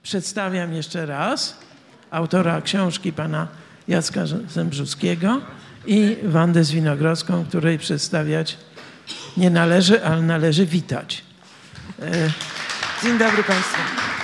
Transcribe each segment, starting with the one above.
Przedstawiam jeszcze raz autora książki pana Jacka Zembrzuskiego i Wandę Zwinogrodzką, której przedstawiać nie należy, ale należy witać. Dzień dobry Państwu.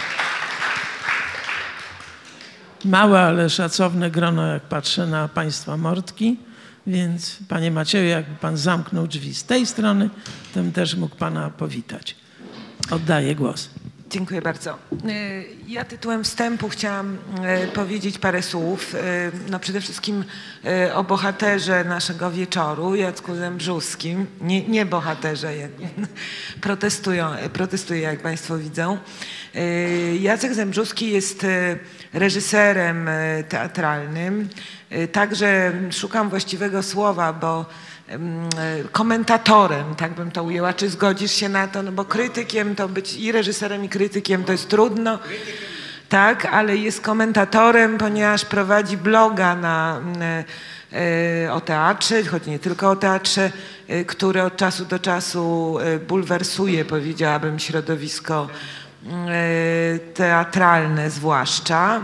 Małe, ale szacowne grono, jak patrzę na państwa mordki, więc panie Macieju, jakby pan zamknął drzwi z tej strony, to bym też mógł pana powitać. Oddaję głos. Dziękuję bardzo. Ja tytułem wstępu chciałam powiedzieć parę słów. No przede wszystkim o bohaterze naszego wieczoru, Jacku Zembrzuskim. Nie bohaterze, protestuję, jak Państwo widzą. Jacek Zembrzuski jest reżyserem teatralnym. Także szukam właściwego słowa, bo komentatorem, tak bym to ujęła. Czy zgodzisz się na to? No bo krytykiem to być i reżyserem, i krytykiem to jest trudno. Tak, ale jest komentatorem, ponieważ prowadzi bloga o teatrze, choć nie tylko o teatrze, który od czasu do czasu bulwersuje, powiedziałabym, środowisko teatralne zwłaszcza.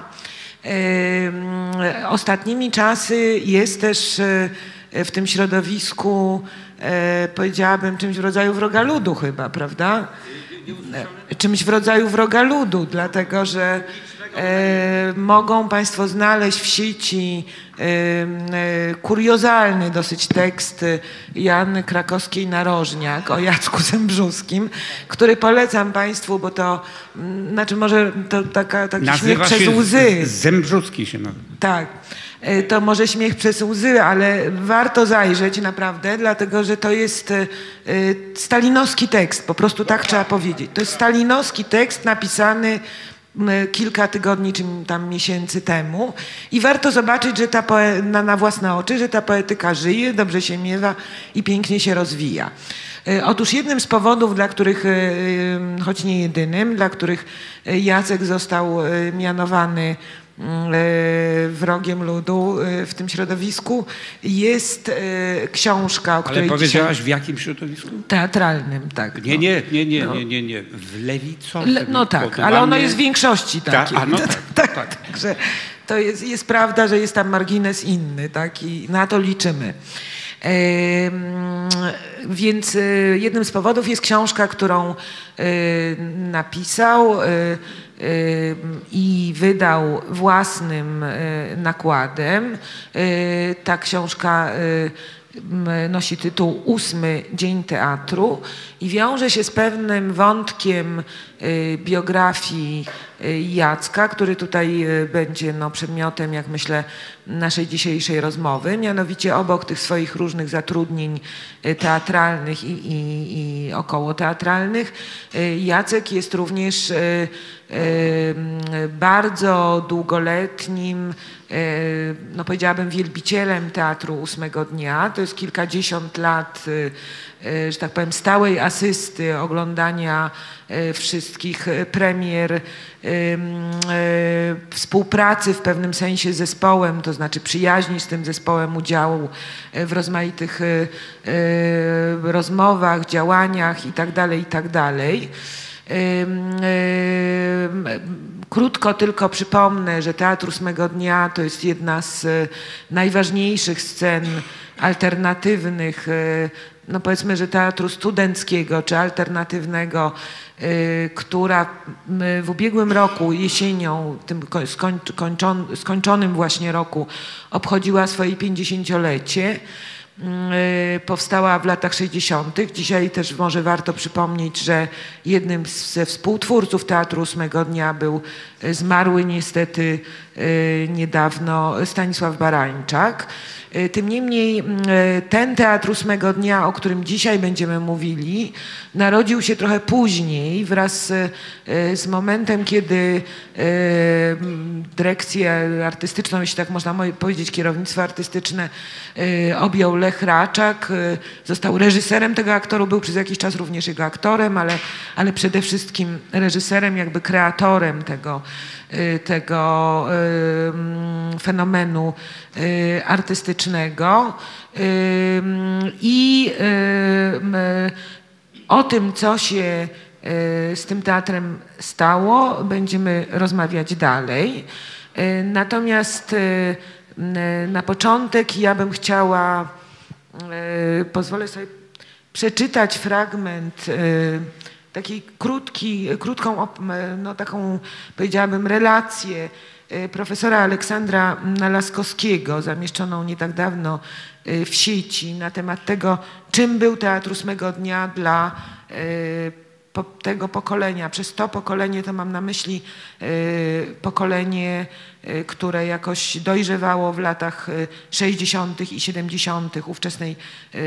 Ostatnimi czasy jest też w tym środowisku, powiedziałabym, czymś w rodzaju wroga ludu chyba, prawda? Czymś w rodzaju wroga ludu, dlatego że mogą Państwo znaleźć w sieci kuriozalny dosyć tekst Joanny Krakowskiej-Narożniak o Jacku Zembrzuskim, który polecam Państwu, bo to, znaczy może to taki śmiech przez łzy. Zembrzuski się nazywa. Tak. To może śmiech przez łzy, ale warto zajrzeć naprawdę, dlatego że to jest stalinowski tekst, po prostu tak trzeba powiedzieć. To jest stalinowski tekst napisany kilka tygodni czy tam miesięcy temu i warto zobaczyć, że na własne oczy, że ta poetyka żyje, dobrze się miewa i pięknie się rozwija. Otóż jednym z powodów, dla których, choć nie jedynym, dla których Jacek został mianowany wrogiem ludu w tym środowisku, jest książka, o której ale powiedziałaś w jakim środowisku? Teatralnym, tak. Nie. W lewicowym. No tak, ale ono jest w większości takiej. Tak. Także to jest prawda, że jest tam margines inny, tak, i na to liczymy. Więc jednym z powodów jest książka, którą napisał i wydał własnym nakładem. Ta książka nosi tytuł 8 Dzień Teatru i wiąże się z pewnym wątkiem biografii Jacka, który tutaj będzie przedmiotem, jak myślę, naszej dzisiejszej rozmowy. Mianowicie obok tych swoich różnych zatrudnień teatralnych i okołoteatralnych, Jacek jest również bardzo długoletnim, no powiedziałabym, wielbicielem Teatru Ósmego Dnia. To jest kilkadziesiąt lat, że tak powiem, stałej asysty, oglądania wszystkich premier, współpracy w pewnym sensie z zespołem, to znaczy przyjaźni z tym zespołem, udziału w rozmaitych rozmowach, działaniach itd. Krótko tylko przypomnę, że Teatr Ósmego Dnia to jest jedna z najważniejszych scen alternatywnych, no powiedzmy, że teatru studenckiego czy alternatywnego, która w ubiegłym roku, jesienią, tym skończonym właśnie roku, obchodziła swoje 50-lecie. Powstała w latach 60. Dzisiaj też może warto przypomnieć, że jednym ze współtwórców Teatru Ósmego Dnia był zmarły niestety niedawno Stanisław Barańczak. Tym niemniej ten Teatr Ósmego Dnia, o którym dzisiaj będziemy mówili, narodził się trochę później, wraz z momentem, kiedy dyrekcję artystyczną, jeśli tak można powiedzieć, kierownictwo artystyczne objął Lech Raczak. Został reżyserem tego aktoru, był przez jakiś czas również jego aktorem, ale przede wszystkim reżyserem, jakby kreatorem tego fenomenu artystycznego. I o tym, co się z tym teatrem stało. Będziemy rozmawiać dalej. Natomiast na początek ja bym chciała, pozwolę sobie przeczytać fragment, takiej krótką, no taką powiedziałabym relację profesora Aleksandra Nalaskowskiego, zamieszczoną nie tak dawno w sieci, na temat tego, czym był Teatr Ósmego Dnia dla tego pokolenia. Przez to pokolenie to mam na myśli pokolenie, które jakoś dojrzewało w latach 60. i 70. ówczesnej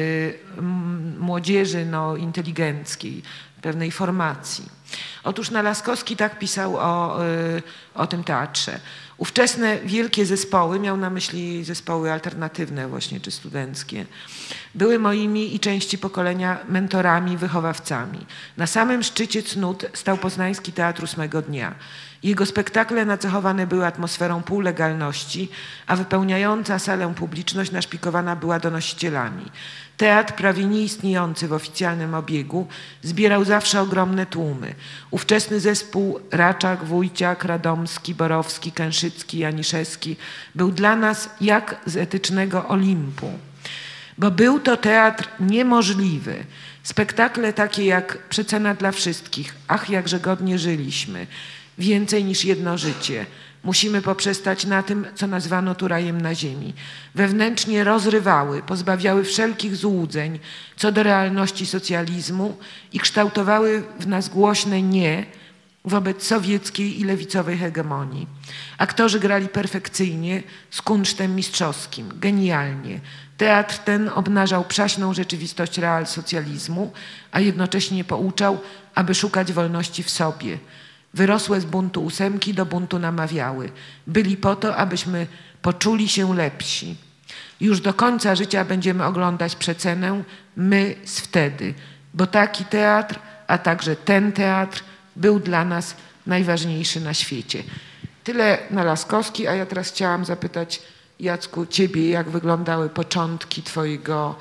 młodzieży inteligenckiej, pewnej formacji. Otóż Nalaskowski tak pisał o tym teatrze. Ówczesne wielkie zespoły, miał na myśli zespoły alternatywne właśnie, czy studenckie, były moimi i części pokolenia mentorami, wychowawcami. Na samym szczycie cnót stał Poznański Teatr Ósmego Dnia. Jego spektakle nacechowane były atmosferą półlegalności, a wypełniająca salę publiczność naszpikowana była donosicielami. Teatr, prawie nieistniejący w oficjalnym obiegu, zbierał zawsze ogromne tłumy. Ówczesny zespół Raczak, Wójciak, Radomski, Borowski, Kęszycki, Janiszewski był dla nas jak z etycznego Olimpu. Bo był to teatr niemożliwy. Spektakle takie jak Przecena dla wszystkich, Ach, jakże godnie żyliśmy, Więcej niż jedno życie. Musimy poprzestać na tym, co nazwano tu rajem na ziemi. Wewnętrznie rozrywały, pozbawiały wszelkich złudzeń co do realności socjalizmu i kształtowały w nas głośne nie wobec sowieckiej i lewicowej hegemonii. Aktorzy grali perfekcyjnie, z kunsztem mistrzowskim, genialnie. Teatr ten obnażał przaśną rzeczywistość realsocjalizmu, a jednocześnie pouczał, aby szukać wolności w sobie. Wyrosłe z buntu ósemki do buntu namawiały. Byli po to, abyśmy poczuli się lepsi. Już do końca życia będziemy oglądać Przecenę, my z wtedy, bo taki teatr, a także ten teatr był dla nas najważniejszy na świecie. Tyle Nalaskowski, a ja teraz chciałam zapytać, Jacku, ciebie, jak wyglądały początki twojego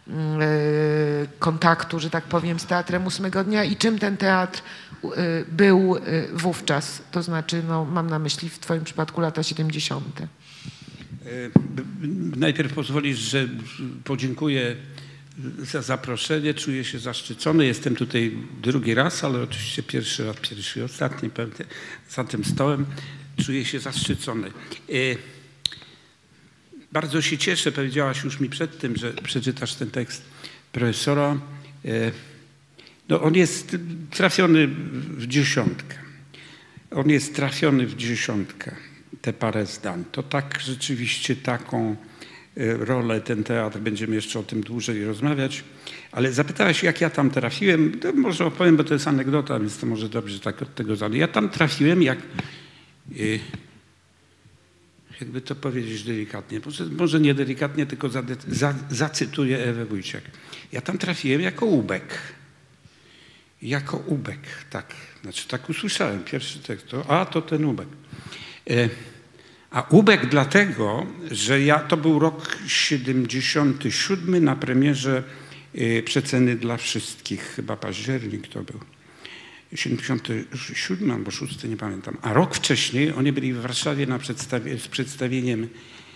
kontaktu, że tak powiem, z Teatrem Ósmego Dnia i czym ten teatr był wówczas, to znaczy, no, mam na myśli w twoim przypadku lata 70. Najpierw pozwolisz, że podziękuję za zaproszenie. Czuję się zaszczycony. Jestem tutaj drugi raz, ale oczywiście pierwszy i ostatni pewnie za tym stołem. Czuję się zaszczycony. Bardzo się cieszę, powiedziałaś już mi przed tym, że przeczytasz ten tekst profesora. No on jest trafiony w dziesiątkę. On jest trafiony w dziesiątkę, te parę zdań. To tak rzeczywiście taką rolę ten teatr, będziemy jeszcze o tym dłużej rozmawiać. Ale zapytałaś, jak ja tam trafiłem. To może opowiem, bo to jest anegdota, więc to może dobrze tak od tego zacząć. Ja tam trafiłem jak... jakby to powiedzieć delikatnie, może nie delikatnie, tylko zacytuję Ewę Wójciak. Ja tam trafiłem jako ubek. Jako ubek, tak. Znaczy tak usłyszałem pierwszy tekst, to ten ubek. A ubek dlatego, że to był rok 77 na premierze Przeceny dla wszystkich, chyba październik to był. 77 albo 6, nie pamiętam. A rok wcześniej oni byli w Warszawie z przedstawieniem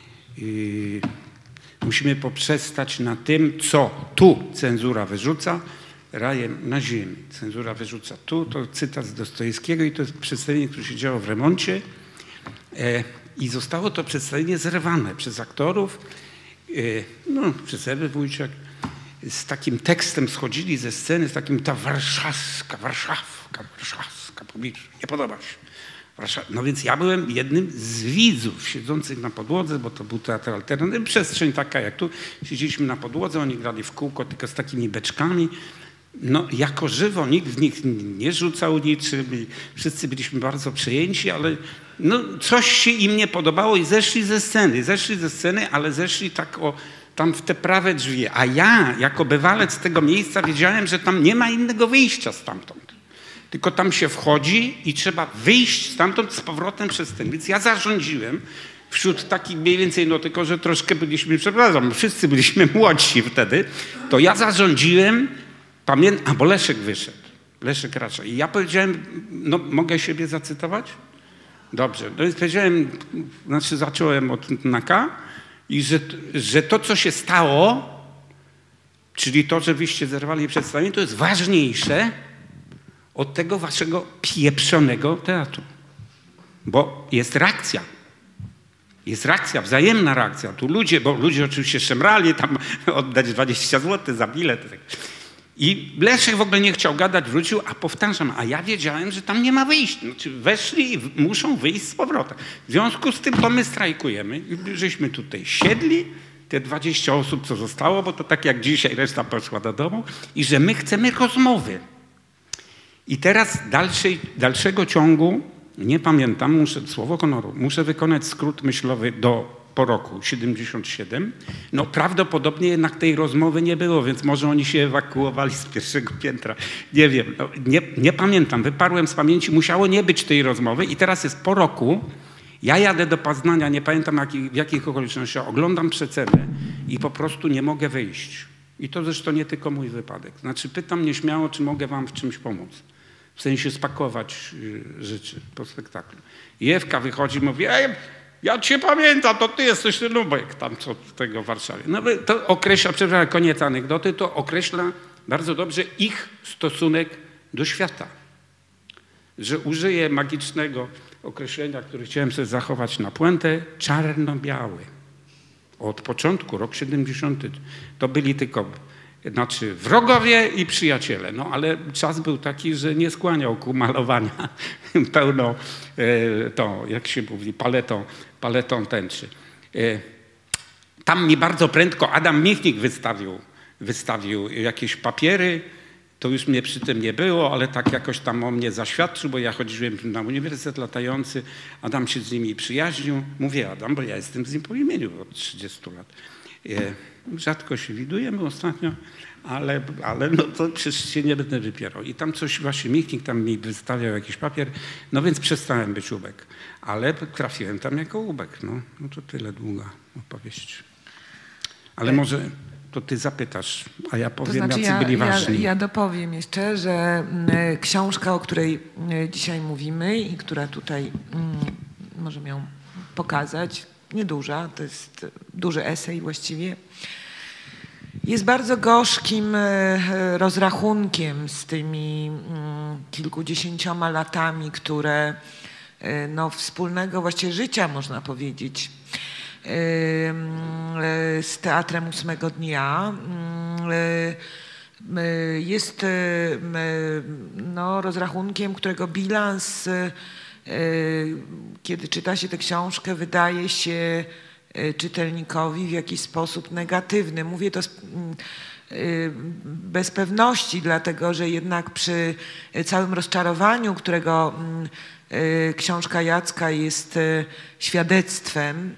musimy poprzestać na tym, co tu cenzura wyrzuca, rajem na ziemi. Cenzura wyrzuca tu, to cytat z Dostojewskiego i to jest przedstawienie, które się działo w remoncie i zostało to przedstawienie zerwane przez aktorów, przez Ewę Wójciak. Z takim tekstem schodzili ze sceny, z takim ta warszawska publiczność. Nie podoba się. No więc ja byłem jednym z widzów siedzących na podłodze, bo to był teatr alternatywny. Przestrzeń taka jak tu. Siedzieliśmy na podłodze, oni grali w kółko tylko z takimi beczkami. No jako żywo nikt w nich nie rzucał niczym. Wszyscy byliśmy bardzo przejęci, ale no coś się im nie podobało i zeszli ze sceny, ale zeszli tak tam w te prawe drzwi. A ja, jako bywalec tego miejsca, wiedziałem, że tam nie ma innego wyjścia stamtąd. Tylko tam się wchodzi i trzeba wyjść stamtąd z powrotem przez ten. Więc ja zarządziłem wśród takich mniej więcej, no tylko, że troszkę byliśmy, przepraszam, wszyscy byliśmy młodsi wtedy, to ja zarządziłem, bo Leszek wyszedł. Leszek Raczek. I ja powiedziałem, no mogę siebie zacytować? Dobrze. No więc powiedziałem, znaczy zacząłem od Naka i że to, co się stało, czyli to, że wyście zerwali przedstawienie, to jest ważniejsze od tego waszego pieprzonego teatru. Bo jest reakcja. Jest reakcja, wzajemna reakcja. Tu ludzie, bo ludzie oczywiście szemrali, tam oddać 20 zł za bilet. I Leszek w ogóle nie chciał gadać, wrócił, a powtarzam, a ja wiedziałem, że tam nie ma wyjść. Znaczy weszli i muszą wyjść z powrotem. W związku z tym to my strajkujemy. I żeśmy tutaj siedli, te 20 osób, co zostało, bo to tak jak dzisiaj reszta poszła do domu, i że my chcemy rozmowy. I teraz dalszego ciągu, nie pamiętam, słowo honoru, muszę wykonać skrót myślowy po roku 77. No prawdopodobnie jednak tej rozmowy nie było, więc może oni się ewakuowali z pierwszego piętra. Nie wiem, no, nie pamiętam, wyparłem z pamięci, musiało nie być tej rozmowy i teraz jest po roku, ja jadę do Poznania, nie pamiętam w jakich okolicznościach, oglądam przecenę i po prostu nie mogę wyjść. I to zresztą nie tylko mój wypadek. Znaczy pytam nieśmiało, czy mogę wam w czymś pomóc. W sensie spakować rzeczy po spektaklu. I Ewka wychodzi i mówi, ja cię pamiętam, to ty jesteś ten Lubek, tam co tego w Warszawie. No to określa, przepraszam, koniec anegdoty, to określa bardzo dobrze ich stosunek do świata. Że użyję magicznego określenia, które chciałem sobie zachować na puentę, czarno-biały. Od początku, rok 70, to byli tylko wrogowie i przyjaciele. No ale czas był taki, że nie skłaniał ku malowania pełną tą, jak się mówi, paletą tęczy. Tam mi bardzo prędko Adam Michnik wystawił jakieś papiery. To już mnie przy tym nie było, ale tak jakoś tam o mnie zaświadczył, bo ja chodziłem na Uniwersytet Latający. Adam się z nimi przyjaźnił. Mówię Adam, bo ja jestem z nim po imieniu od 30 lat. Rzadko się widujemy ostatnio, ale no to przecież się nie będę wypierał. I tam coś właśnie Michnik tam mi wystawiał jakiś papier, no więc przestałem być Ubek. Ale trafiłem tam jako Ubek. No to tyle długa opowieść. Ale może to ty zapytasz, a ja powiem, to znaczy, jacy byli ważni. Ja dopowiem jeszcze, że książka, o której dzisiaj mówimy i która tutaj możemy ją pokazać, nieduża, to jest duży esej właściwie, jest bardzo gorzkim rozrachunkiem z tymi kilkudziesięcioma latami, które no, wspólnego właściwie życia, można powiedzieć, z Teatrem Ósmego Dnia jest no, rozrachunkiem, którego bilans, kiedy czyta się tę książkę, wydaje się czytelnikowi w jakiś sposób negatywny. Mówię to bez pewności, dlatego że jednak przy całym rozczarowaniu, którego książka Jacka jest świadectwem,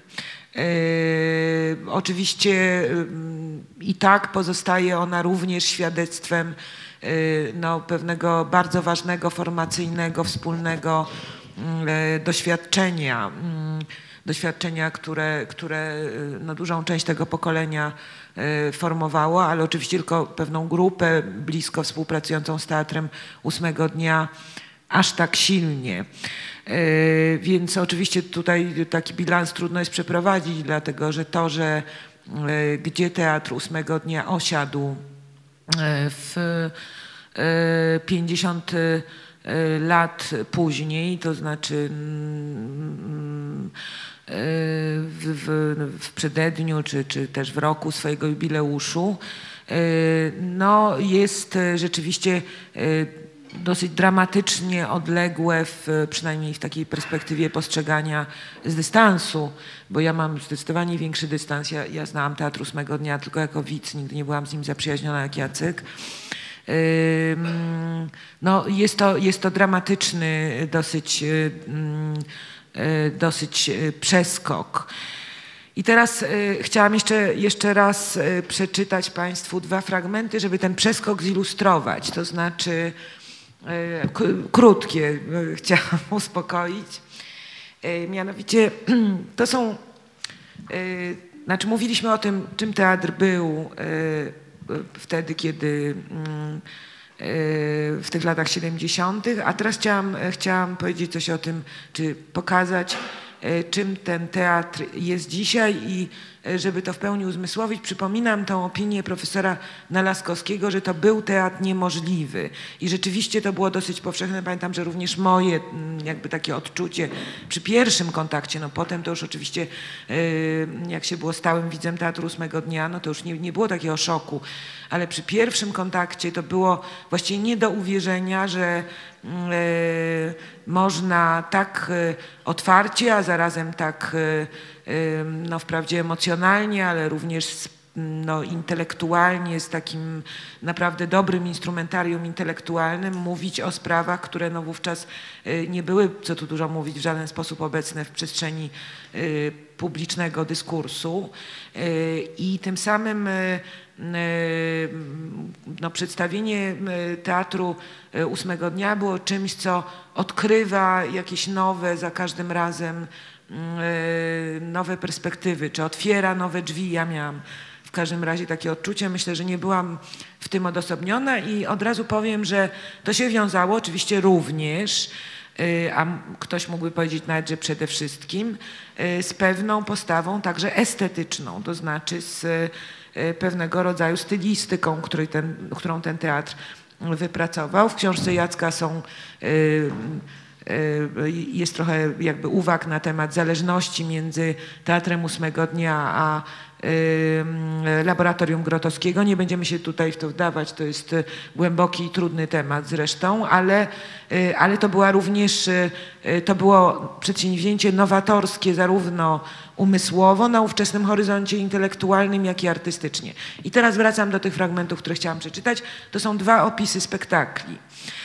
oczywiście i tak pozostaje ona również świadectwem no, pewnego bardzo ważnego, formacyjnego, wspólnego doświadczenia, które no, dużą część tego pokolenia formowało, ale oczywiście tylko pewną grupę blisko współpracującą z Teatrem Ósmego Dnia aż tak silnie. Więc oczywiście tutaj taki bilans trudno jest przeprowadzić, dlatego że to, że gdzie Teatr Ósmego Dnia osiadł w 50 lat później, to znaczy w przededniu czy też w roku swojego jubileuszu, no jest rzeczywiście dosyć dramatycznie odległe, przynajmniej w takiej perspektywie postrzegania z dystansu, bo ja mam zdecydowanie większy dystans. Ja znałam Teatr Ósmego Dnia tylko jako widz, nigdy nie byłam z nim zaprzyjaźniona jak Jacek. No, jest to dramatyczny dosyć przeskok. I teraz chciałam jeszcze raz przeczytać Państwu dwa fragmenty, żeby ten przeskok zilustrować. To znaczy krótkie, chciałam uspokoić. Mianowicie to są, znaczy mówiliśmy o tym, czym teatr był wtedy, kiedy w tych latach 70. A teraz chciałam powiedzieć coś o tym, czy pokazać, czym ten teatr jest dzisiaj i żeby to w pełni uzmysłowić, przypominam tą opinię profesora Nalaskowskiego, że to był teatr niemożliwy i rzeczywiście to było dosyć powszechne. Pamiętam, że również moje jakby takie odczucie przy pierwszym kontakcie, no potem to już oczywiście jak się było stałym widzem Teatru Ósmego Dnia, no to już nie było takiego szoku, ale przy pierwszym kontakcie to było właściwie nie do uwierzenia, że można tak otwarcie, a zarazem tak no wprawdzie emocjonalnie, ale również no, intelektualnie, z takim naprawdę dobrym instrumentarium intelektualnym mówić o sprawach, które no wówczas nie były, co tu dużo mówić, w żaden sposób obecne w przestrzeni publicznego dyskursu i tym samym no, przedstawienie Teatru Ósmego Dnia było czymś, co odkrywa jakieś nowe za każdym razem nowe perspektywy, czy otwiera nowe drzwi. Ja miałam w każdym razie takie odczucie, myślę, że nie byłam w tym odosobniona i od razu powiem, że to się wiązało oczywiście również, a ktoś mógłby powiedzieć nawet, że przede wszystkim z pewną postawą także estetyczną, to znaczy z pewnego rodzaju stylistyką, którą ten teatr wypracował. W książce Jacka jest trochę jakby uwag na temat zależności między Teatrem Ósmego Dnia a Laboratorium Grotowskiego. Nie będziemy się tutaj w to wdawać, to jest głęboki i trudny temat zresztą, ale to była również, to było przedsięwzięcie nowatorskie zarówno umysłowo, na ówczesnym horyzoncie intelektualnym, jak i artystycznie. I teraz wracam do tych fragmentów, które chciałam przeczytać. To są dwa opisy spektakli.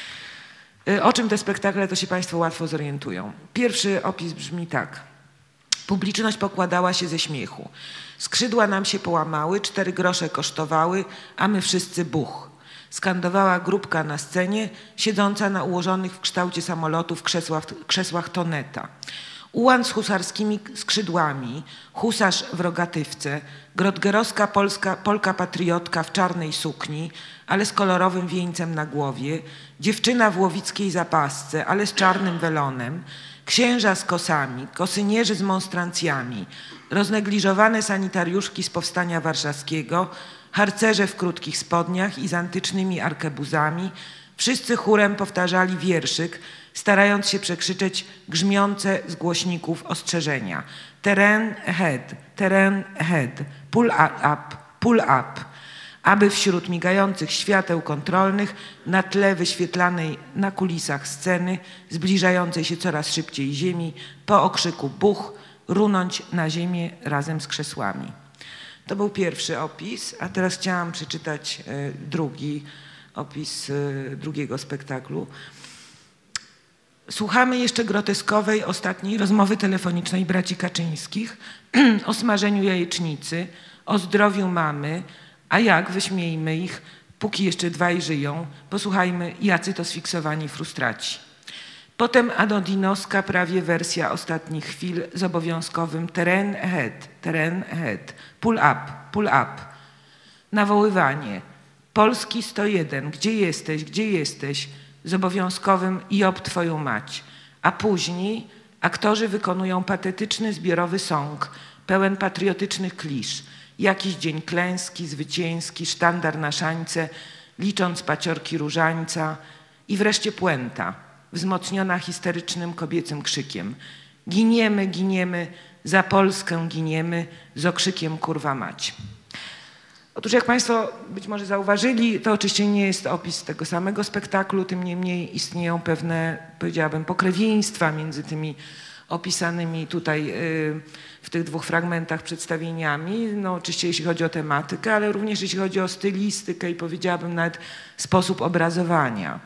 O czym te spektakle, to się Państwo łatwo zorientują. Pierwszy opis brzmi tak. Publiczność pokładała się ze śmiechu. Skrzydła nam się połamały, 4 grosze kosztowały, a my wszyscy buch. Skandowała grupka na scenie, siedząca na ułożonych w kształcie samolotów krzesłach toneta. Ułan z husarskimi skrzydłami, husarz w rogatywce, grotgerowska Polka patriotka w czarnej sukni, ale z kolorowym wieńcem na głowie, dziewczyna w łowickiej zapasce, ale z czarnym welonem, księża z kosami, kosynierzy z monstrancjami, roznegliżowane sanitariuszki z Powstania Warszawskiego, harcerze w krótkich spodniach i z antycznymi arkebuzami, wszyscy chórem powtarzali wierszyk, starając się przekrzyczeć grzmiące z głośników ostrzeżenia. Terrain ahead, pull up, aby wśród migających świateł kontrolnych na tle wyświetlanej na kulisach sceny, zbliżającej się coraz szybciej ziemi, po okrzyku buch, runąć na ziemię razem z krzesłami. To był pierwszy opis, a teraz chciałam przeczytać drugi opis drugiego spektaklu. Słuchamy jeszcze groteskowej ostatniej rozmowy telefonicznej braci Kaczyńskich o smażeniu jajecznicy, o zdrowiu mamy, a jak, wyśmiejmy ich, póki jeszcze 2 żyją, posłuchajmy, jacy to sfiksowani frustraci. Potem anodinowska prawie wersja ostatnich chwil z obowiązkowym terrain ahead, pull up. Nawoływanie. Polski 101, gdzie jesteś? Z obowiązkowym job twoją mać. A później aktorzy wykonują patetyczny zbiorowy song, pełen patriotycznych klisz. Jakiś dzień klęski, zwycięski, sztandar na szańce, licząc paciorki różańca i wreszcie puenta, wzmocniona histerycznym kobiecym krzykiem. Giniemy, za Polskę giniemy, z okrzykiem kurwa mać. Otóż jak Państwo być może zauważyli, to oczywiście nie jest opis tego samego spektaklu, tym niemniej istnieją pewne, powiedziałabym, pokrewieństwa między tymi opisanymi tutaj w tych 2 fragmentach przedstawieniami. No oczywiście jeśli chodzi o tematykę, ale również jeśli chodzi o stylistykę i powiedziałabym nawet sposób obrazowania.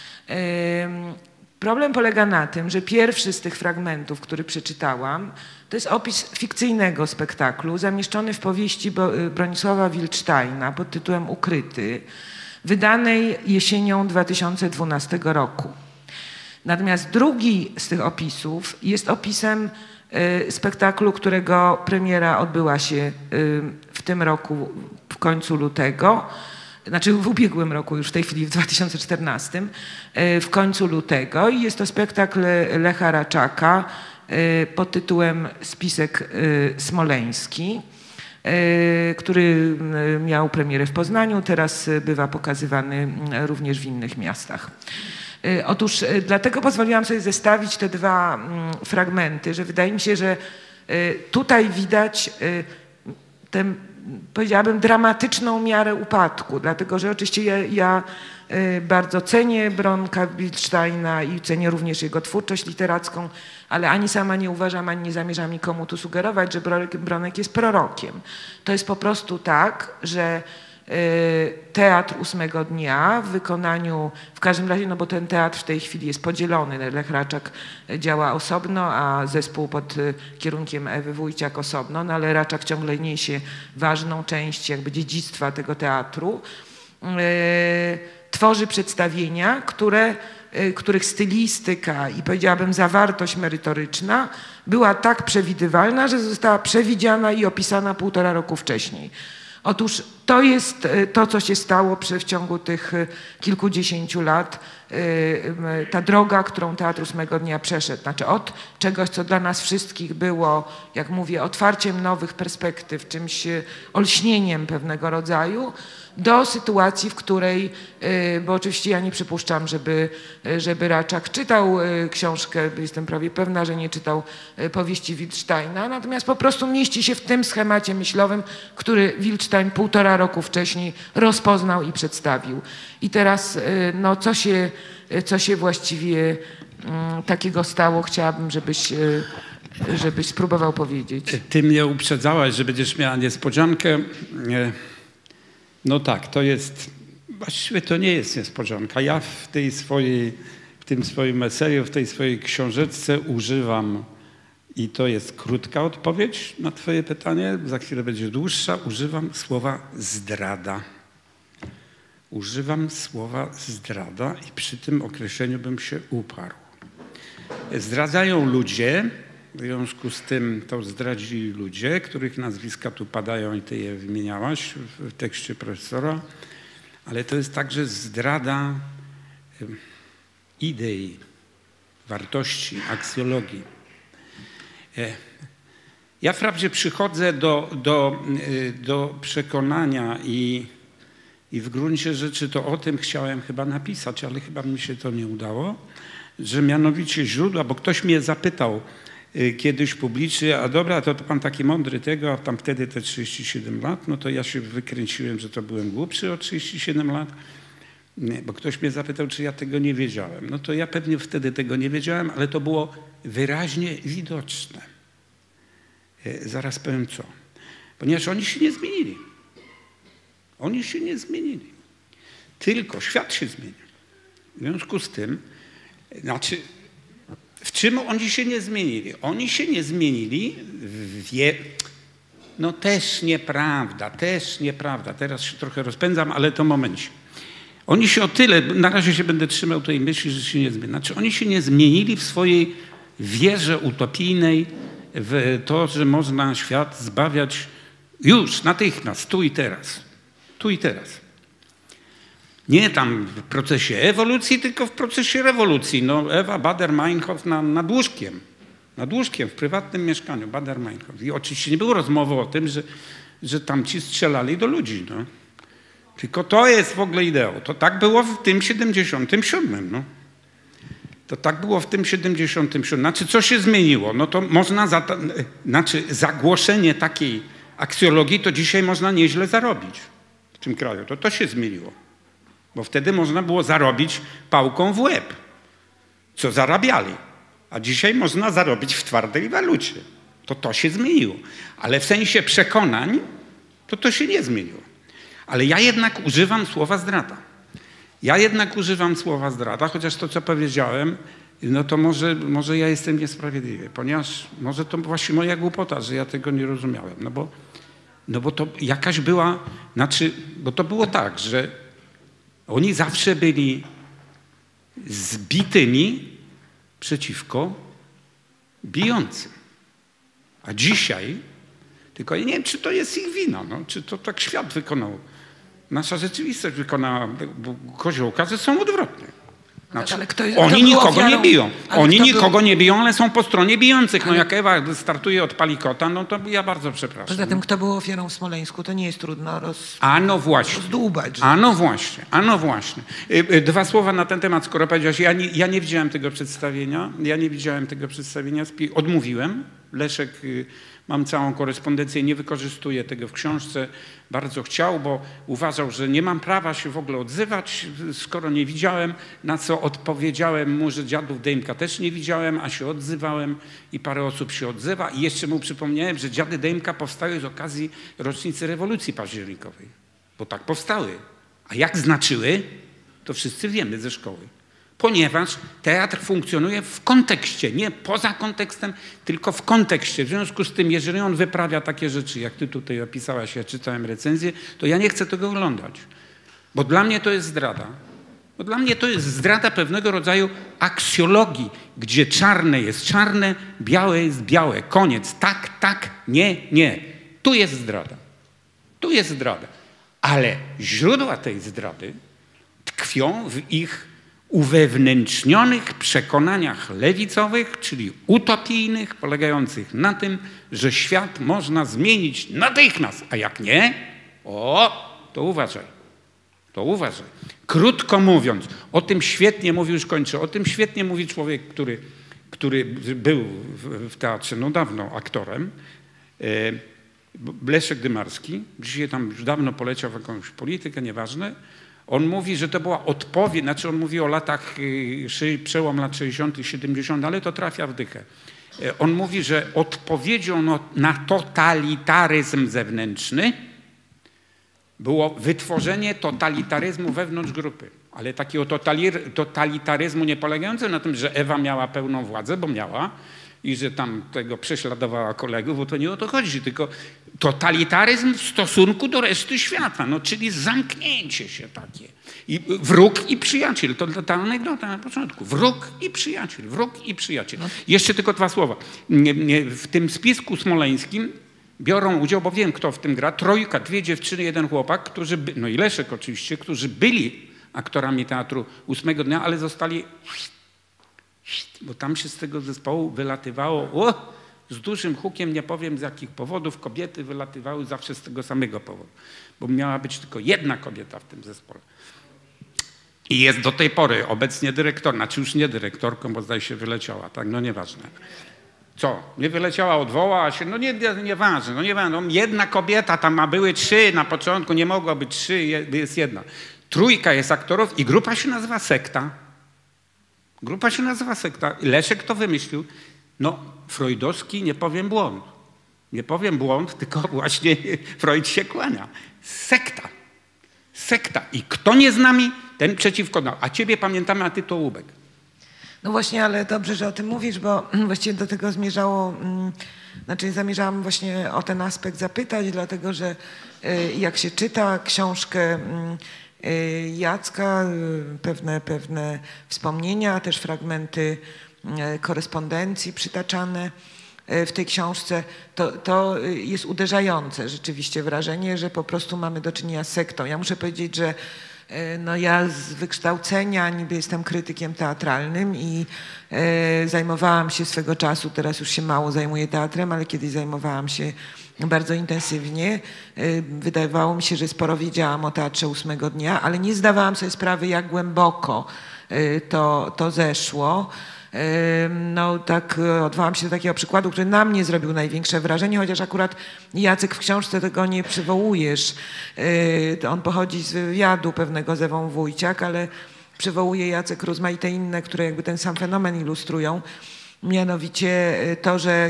Problem polega na tym, że pierwszy z tych fragmentów, który przeczytałam, to jest opis fikcyjnego spektaklu zamieszczony w powieści Bronisława Wildsteina pod tytułem Ukryty, wydanej jesienią 2012 roku. Natomiast drugi z tych opisów jest opisem spektaklu, którego premiera odbyła się w tym roku w końcu lutego znaczy w ubiegłym roku, już w tej chwili w 2014, w końcu lutego. I jest to spektakl Lecha Raczaka pod tytułem Spisek Smoleński, który miał premierę w Poznaniu, teraz bywa pokazywany również w innych miastach. Otóż dlatego pozwoliłam sobie zestawić te dwa fragmenty, że wydaje mi się, że tutaj widać tę, powiedziałabym, dramatyczną miarę upadku, dlatego że oczywiście ja bardzo cenię Bronka Wildsteina i cenię również jego twórczość literacką, ale ani sama nie uważam, ani nie zamierzam nikomu tu sugerować, że Bronek jest prorokiem. To jest po prostu tak, że teatr ósmego dnia w wykonaniu, w każdym razie, no bo ten teatr w tej chwili jest podzielony, Lech Raczak działa osobno, a zespół pod kierunkiem Ewy Wójciak osobno, no ale Raczak ciągle niesie ważną część jakby dziedzictwa tego teatru. Tworzy przedstawienia, których stylistyka i powiedziałabym zawartość merytoryczna była tak przewidywalna, że została przewidziana i opisana 1,5 roku wcześniej. Otóż to jest to, co się stało w ciągu tych kilkudziesięciu lat, ta droga, którą Teatr Ósmego Dnia przeszedł. Znaczy od czegoś, co dla nas wszystkich było, jak mówię, otwarciem nowych perspektyw, czymś olśnieniem pewnego rodzaju, do sytuacji, w której, bo oczywiście ja nie przypuszczam, żeby Raczak czytał książkę, jestem prawie pewna, że nie czytał powieści Wildsteina, natomiast po prostu mieści się w tym schemacie myślowym, który Wildstein 1,5 roku wcześniej rozpoznał i przedstawił. I teraz, no, co się właściwie takiego stało, chciałabym, żebyś spróbował powiedzieć. Ty mnie uprzedzałaś, że będziesz miała niespodziankę. No tak, to jest, właściwie to nie jest niespodzianka. Ja w tym swoim eseju, w tej swojej książeczce używam, i to jest krótka odpowiedź na twoje pytanie, za chwilę będzie dłuższa, używam słowa zdrada. Używam słowa zdrada i przy tym określeniu bym się uparł. Zdradzają ludzie, w związku z tym to zdradzili ludzie, których nazwiska tu padają i ty je wymieniałaś w tekście profesora, ale to jest także zdrada idei, wartości, aksjologii. Ja wprawdzie przychodzę do przekonania i w gruncie rzeczy to o tym chciałem chyba napisać, ale chyba mi się to nie udało, że mianowicie źródła, bo ktoś mnie zapytał kiedyś publicznie, a dobra, to pan taki mądry tego, a tam wtedy te 37 lat, no to ja się wykręciłem, że to byłem głupszy o 37 lat, bo ktoś mnie zapytał, czy ja tego nie wiedziałem. No to ja pewnie wtedy tego nie wiedziałem, ale to było wyraźnie widoczne. Zaraz powiem co. Ponieważ oni się nie zmienili. Oni się nie zmienili. Tylko świat się zmienił. W związku z tym, znaczy, w czym oni się nie zmienili? Oni się nie zmienili no też nieprawda. Teraz się trochę rozpędzam, ale to momencie. Oni się o tyle, na razie się będę trzymał tej myśli, że się nie zmieni. Znaczy, oni się nie zmienili w swojej wierze utopijnej, w to, że można świat zbawiać już, natychmiast, tu i teraz. Tu i teraz. Nie tam w procesie ewolucji, tylko w procesie rewolucji. No, Ewa Baader-Meinhof nad łóżkiem w prywatnym mieszkaniu, Baader-Meinhof. I oczywiście nie było rozmowy o tym, że tamci strzelali do ludzi. No. Tylko to jest w ogóle ideał. To tak było w tym 77. No. To tak było w tym 77. Znaczy, co się zmieniło? No to można, znaczy zagłoszenie takiej aksjologii to dzisiaj można nieźle zarobić w tym kraju. To się zmieniło. Bo wtedy można było zarobić pałką w łeb, co zarabiali. A dzisiaj można zarobić w twardej walucie. To się zmieniło. Ale w sensie przekonań to się nie zmieniło. Ale ja jednak używam słowa zdrada. Chociaż to, co powiedziałem, no to może ja jestem niesprawiedliwy, ponieważ może to właśnie moja głupota, że ja tego nie rozumiałem. No bo to jakaś była, znaczy, bo to było tak, że oni zawsze byli zbitymi przeciwko bijącym. A dzisiaj, tylko ja nie wiem, czy to jest ich wina, no, czy to tak świat wykonał nasza rzeczywistość wykonała koziołka, że są odwrotne. Znaczy, ale oni nikogo nie biją. Oni nikogo nie biją, ale są po stronie bijących. No jak Ewa startuje od palikota, no to ja bardzo przepraszam. Poza tym, kto był ofiarą w Smoleńsku, to nie jest trudno rozdłubać. A no właśnie. Dwa słowa na ten temat, skoro powiedziałeś, ja nie widziałem tego przedstawienia. Odmówiłem. Leszek, mam całą korespondencję, nie wykorzystuję tego w książce. Bardzo chciał, bo uważał, że nie mam prawa się w ogóle odzywać, skoro nie widziałem, na co odpowiedziałem mu, że Dziadów Dejmka też nie widziałem, a się odzywałem i parę osób się odzywa. I jeszcze mu przypomniałem, że Dziady Dejmka powstały z okazji rocznicy rewolucji październikowej, bo tak powstały. A jak znaczyły, to wszyscy wiemy ze szkoły. Ponieważ teatr funkcjonuje w kontekście, nie poza kontekstem, tylko w kontekście. W związku z tym, jeżeli on wyprawia takie rzeczy, jak ty tutaj opisałaś, ja czytałem recenzję, to ja nie chcę tego oglądać. Bo dla mnie to jest zdrada. Bo dla mnie to jest zdrada pewnego rodzaju aksjologii, gdzie czarne jest czarne, białe jest białe. Koniec. Tak, tak, nie, nie. Tu jest zdrada. Tu jest zdrada. Ale źródła tej zdrady tkwią w ich uwewnętrznionych przekonaniach lewicowych, czyli utopijnych, polegających na tym, że świat można zmienić natychmiast, a jak nie, to uważaj. To uważaj. Krótko mówiąc, o tym świetnie mówi, już kończę, o tym świetnie mówi człowiek, który był w teatrze, no dawno aktorem, Leszek Dymarski, dzisiaj tam już dawno poleciał w jakąś politykę, nieważne. On mówi, że to była odpowiedź, znaczy on mówi o latach, przełom lat 60., 70., ale to trafia w dychę. On mówi, że odpowiedzią na totalitaryzm zewnętrzny było wytworzenie totalitaryzmu wewnątrz grupy. Ale takiego totalitaryzmu nie polegającego na tym, że Ewa miała pełną władzę, bo miała, i że tam tego prześladowała kolegów, bo to nie o to chodzi, tylko totalitaryzm w stosunku do reszty świata, no, czyli zamknięcie się takie. I wróg i przyjaciel, to ta anegdota na początku. Wróg i przyjaciel, wróg i przyjaciel. Jeszcze tylko dwa słowa. W tym spisku smoleńskim biorą udział, bo wiem, kto w tym gra, trójka, dwie dziewczyny, jeden chłopak, no i Leszek oczywiście, którzy byli aktorami teatru 8 dnia, ale zostali, bo tam się z tego zespołu wylatywało, z dużym hukiem, nie powiem z jakich powodów, kobiety wylatywały zawsze z tego samego powodu, bo miała być tylko jedna kobieta w tym zespole. I jest do tej pory obecnie dyrektor, znaczy już nie dyrektorką, bo zdaje się wyleciała, tak, no nieważne. Co? Nie wyleciała, odwołała się, no nieważne, no nieważne. No, jedna kobieta, tam a były trzy na początku, nie mogło być trzy, jest jedna. Trójka jest aktorów i grupa się nazywa Sekta. Grupa się nazywa Sekta. Leszek to wymyślił. No, freudowski, nie powiem błąd. Nie powiem błąd, tylko właśnie Freud się kłania. Sekta. Sekta. I kto nie z nami, ten przeciwko nam. A ciebie pamiętamy, a ty to Łubek. No właśnie, ale dobrze, że o tym mówisz, bo właściwie do tego zmierzało, znaczy zamierzałam właśnie o ten aspekt zapytać, dlatego że jak się czyta książkę Jacka, pewne wspomnienia, też fragmenty korespondencji przytaczane w tej książce, to jest uderzające rzeczywiście wrażenie, że po prostu mamy do czynienia z sektą. Ja muszę powiedzieć, że no ja z wykształcenia niby jestem krytykiem teatralnym i zajmowałam się swego czasu, teraz już się mało zajmuję teatrem, ale kiedyś zajmowałam się bardzo intensywnie. Wydawało mi się, że sporo wiedziałam o Teatrze 8 dnia, ale nie zdawałam sobie sprawy, jak głęboko to zeszło. No tak odwołam się do takiego przykładu, który na mnie zrobił największe wrażenie, chociaż akurat Jacek w książce tego nie przywołujesz. On pochodzi z wywiadu pewnego z Ewą Wójciak, ale przywołuje Jacek rozmaite inne, które jakby ten sam fenomen ilustrują. Mianowicie to, że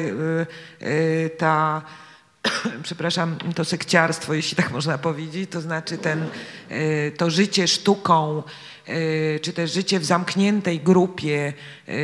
przepraszam, to sekciarstwo, jeśli tak można powiedzieć, to znaczy to życie sztuką, czy też życie w zamkniętej grupie,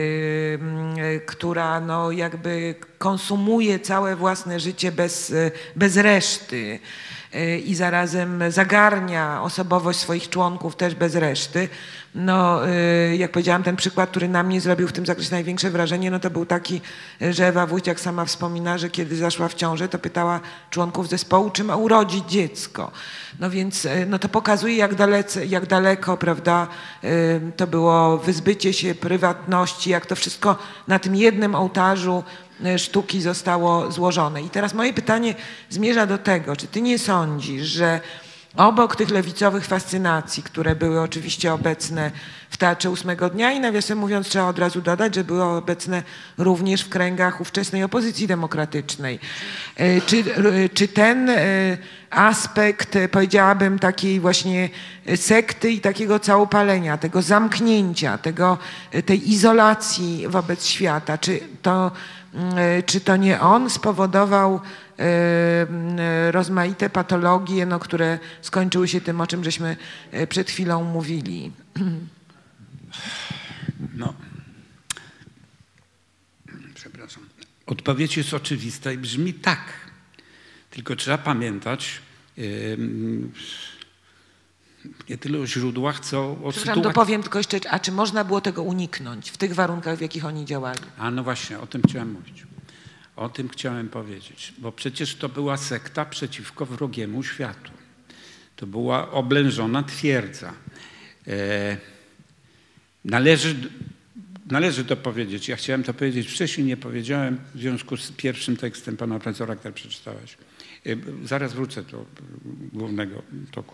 która no jakby konsumuje całe własne życie bez reszty i zarazem zagarnia osobowość swoich członków też bez reszty. No, jak powiedziałam, ten przykład, który na mnie zrobił w tym zakresie największe wrażenie, no to był taki, że Ewa Wójciak sama wspomina, że kiedy zaszła w ciążę, to pytała członków zespołu, czy ma urodzić dziecko. No więc no to pokazuje, jak daleko, prawda, to było wyzbycie się prywatności, jak to wszystko na tym jednym ołtarzu sztuki zostało złożone. I teraz moje pytanie zmierza do tego, czy ty nie sądzisz, że obok tych lewicowych fascynacji, które były oczywiście obecne w Teatrze Ósmego Dnia i nawiasem mówiąc trzeba od razu dodać, że były obecne również w kręgach ówczesnej opozycji demokratycznej. Czy ten aspekt, powiedziałabym, takiej właśnie sekty i takiego całopalenia, tego zamknięcia, tej izolacji wobec świata, czy to nie on spowodował rozmaite patologie, no, które skończyły się tym, o czym żeśmy przed chwilą mówili? No, przepraszam. Odpowiedź jest oczywista i brzmi tak. Tylko trzeba pamiętać nie tyle o źródłach, co o sytuacji. Dopowiem tylko jeszcze, a czy można było tego uniknąć w tych warunkach, w jakich oni działali? A no właśnie, o tym chciałem mówić. O tym chciałem powiedzieć, bo przecież to była sekta przeciwko wrogiemu światu. To była oblężona twierdza. Należy to powiedzieć. Ja chciałem to powiedzieć wcześniej, nie powiedziałem w związku z pierwszym tekstem pana profesora, który przeczytałeś. Zaraz wrócę do głównego toku.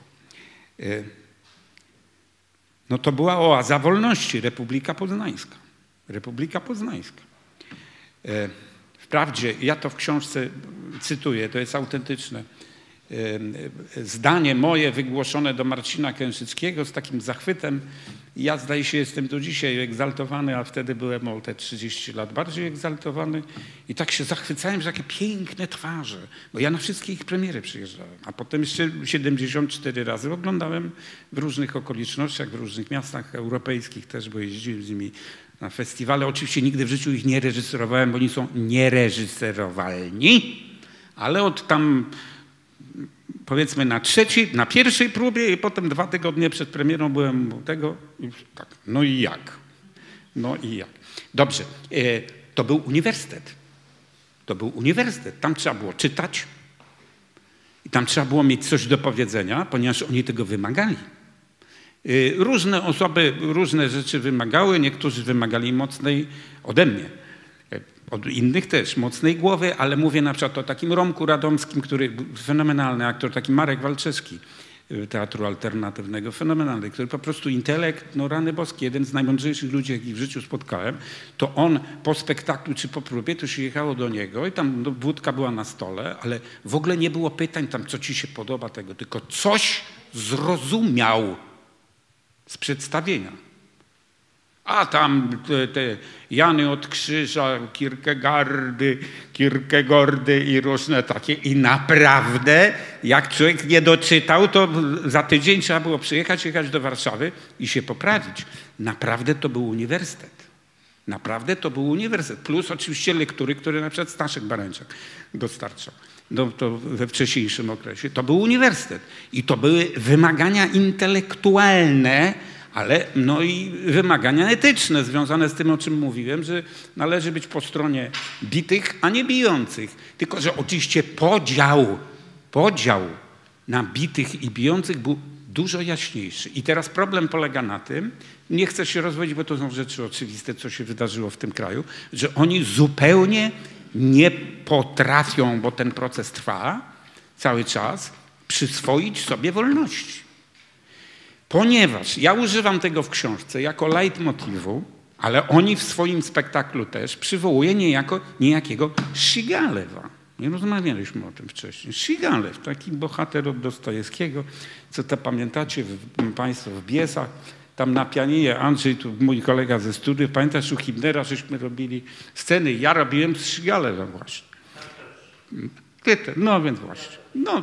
No to była oaza wolności, Republika Poznańska. Republika Poznańska. Wprawdzie, ja to w książce cytuję, to jest autentyczne zdanie moje wygłoszone do Marcina Kęszyckiego z takim zachwytem. Ja zdaje się jestem do dzisiaj egzaltowany, a wtedy byłem o te 30 lat bardziej egzaltowany i tak się zachwycałem, że jakie piękne twarze, bo ja na wszystkie ich premiery przyjeżdżałem, a potem jeszcze 74 razy oglądałem w różnych okolicznościach, w różnych miastach europejskich też, bo jeździłem z nimi na festiwale. Oczywiście nigdy w życiu ich nie reżyserowałem, bo oni są niereżyserowalni, ale od tam powiedzmy na pierwszej próbie i potem 2 tygodnie przed premierą byłem u tego i tak, no i jak? No i jak? Dobrze, to był uniwersytet. To był uniwersytet. Tam trzeba było czytać i tam trzeba było mieć coś do powiedzenia, ponieważ oni tego wymagali. Różne osoby różne rzeczy wymagały, niektórzy wymagali mocnej ode mnie. Od innych też, mocnej głowy, ale mówię na przykład o takim Romku Radomskim, który fenomenalny aktor, taki Marek Walczewski Teatru Alternatywnego, fenomenalny, który po prostu intelekt, no rany boskie, jeden z najmądrzejszych ludzi, jakich w życiu spotkałem, to on po spektaklu czy po próbie, to się jechało do niego i tam wódka była na stole, ale w ogóle nie było pytań tam, co ci się podoba tego, tylko coś zrozumiał z przedstawienia. A tam te Jany od Krzyża, Kierkegaardy i różne takie. I naprawdę, jak człowiek nie doczytał, to za tydzień trzeba było jechać do Warszawy i się poprawić. Naprawdę to był uniwersytet. Naprawdę to był uniwersytet. Plus oczywiście lektury, które na przykład Staszek Barańczak dostarczał. No, to we wcześniejszym okresie. To był uniwersytet. I to były wymagania intelektualne, ale no i wymagania etyczne związane z tym, o czym mówiłem, że należy być po stronie bitych, a nie bijących. Tylko że oczywiście podział na bitych i bijących był dużo jaśniejszy. I teraz problem polega na tym, nie chcę się rozwodzić, bo to są rzeczy oczywiste, co się wydarzyło w tym kraju, że oni zupełnie nie potrafią, bo ten proces trwa cały czas, przyswoić sobie wolności. Ponieważ ja używam tego w książce jako leitmotivu, ale oni w swoim spektaklu też przywołują niejakiego Szigalewa. Nie rozmawialiśmy o tym wcześniej. Szigalew, taki bohater od Dostojewskiego, co to pamiętacie państwo w Biesach, tam na pianinie Andrzej, tu mój kolega ze studiów, pamiętasz u Hibnera, żeśmy robili sceny. Ja robiłem z Szygalewem właśnie. No więc właśnie.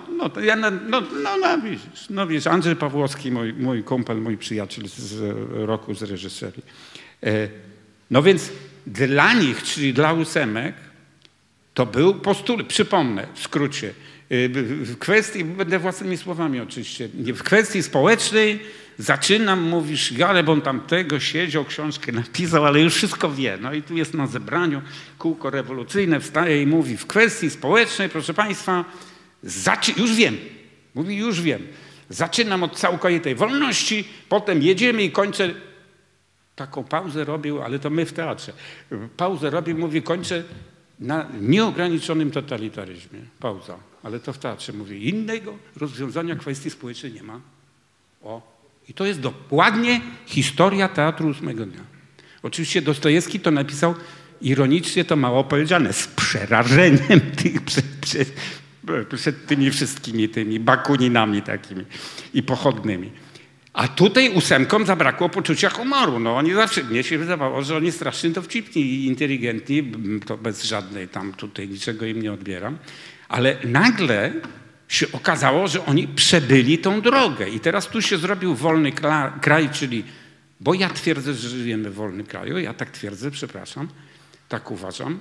Widzisz, Andrzej Pawłowski, mój kumpel, mój przyjaciel z roku z reżyserii. No więc dla nich, czyli dla ósemek, to był postulat, przypomnę w skrócie, w kwestii, będę własnymi słowami oczywiście, w kwestii społecznej zaczynam, mówisz, ale bo on tam tego siedział, książkę napisał, ale już wszystko wie. No i tu jest na zebraniu kółko rewolucyjne, wstaje i mówi, w kwestii społecznej, proszę państwa, już wiem. Mówi, już wiem. Zaczynam od całkowitej wolności, potem jedziemy i kończę. Taką pauzę robił, ale to my w teatrze. Pauzę robił, mówi, kończę na nieograniczonym totalitaryzmie. Pauza. Ale to w teatrze mówi, innego rozwiązania kwestii społecznej nie ma. O. I to jest dokładnie historia teatru 8 dnia. Oczywiście Dostojewski to napisał ironicznie, to mało powiedziane, z przerażeniem tych przed tymi wszystkimi tymi bakuninami takimi i pochodnymi. A tutaj 8 zabrakło poczucia humoru. No oni zawsze, mnie się wydawało, że oni strasznie dowcipni i inteligentni, to bez żadnej tam tutaj niczego im nie odbieram, ale nagle się okazało, że oni przebyli tą drogę i teraz tu się zrobił wolny kraj, czyli, bo ja twierdzę, że żyjemy w wolnym kraju, ja tak twierdzę, przepraszam, tak uważam,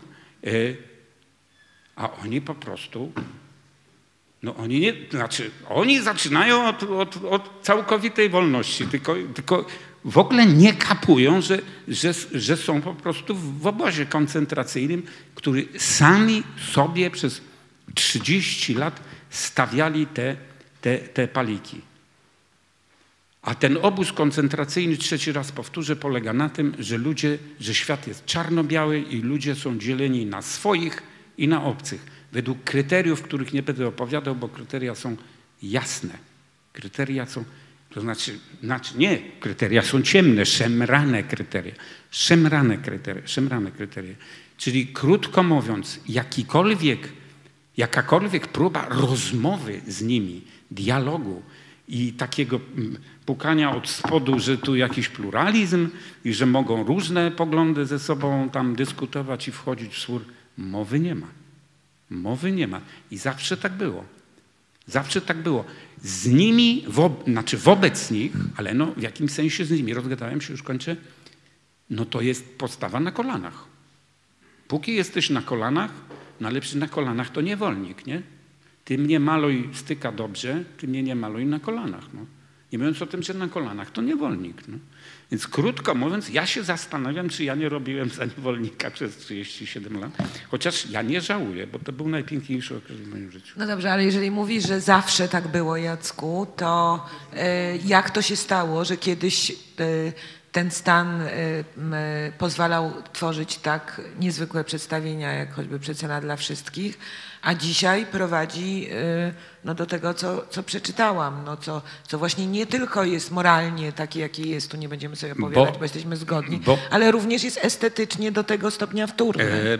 a oni po prostu, no oni nie, znaczy oni zaczynają od całkowitej wolności, tylko w ogóle nie kapują, że są po prostu w obozie koncentracyjnym, który sami sobie przez 30 lat stawiali te paliki. A ten obóz koncentracyjny, trzeci raz powtórzę, polega na tym, że świat jest czarno-biały i ludzie są dzieleni na swoich i na obcych. Według kryteriów, których nie będę opowiadał, bo kryteria są jasne. Kryteria są, to znaczy nie, kryteria są ciemne, szemrane kryteria. Szemrane kryteria. Czyli krótko mówiąc, jakakolwiek próba rozmowy z nimi, dialogu i takiego pukania od spodu, że tu jakiś pluralizm i że mogą różne poglądy ze sobą tam dyskutować i wchodzić w spór, mowy nie ma. Mowy nie ma. I zawsze tak było. Zawsze tak było. Z nimi, znaczy wobec nich, ale no w jakimś sensie z nimi, rozgadałem się, już kończę, no to jest postawa na kolanach. Póki jesteś na kolanach, no ale na kolanach to niewolnik, nie? Ty mnie maluj styka dobrze, ty mnie nie maluj na kolanach. No. Nie mówiąc o tym, że na kolanach to niewolnik. No. Więc krótko mówiąc, ja się zastanawiam, czy ja nie robiłem za niewolnika przez 37 lat. Chociaż ja nie żałuję, bo to był najpiękniejszy okres w moim życiu. No dobrze, ale jeżeli mówisz, że zawsze tak było, Jacku, to jak to się stało, że kiedyś ten stan pozwalał tworzyć tak niezwykłe przedstawienia, jak choćby Przecena dla wszystkich, a dzisiaj prowadzi no, do tego, co przeczytałam, no, co właśnie nie tylko jest moralnie takie, jakie jest, tu nie będziemy sobie opowiadać, bo jesteśmy zgodni, ale również jest estetycznie do tego stopnia wtórny.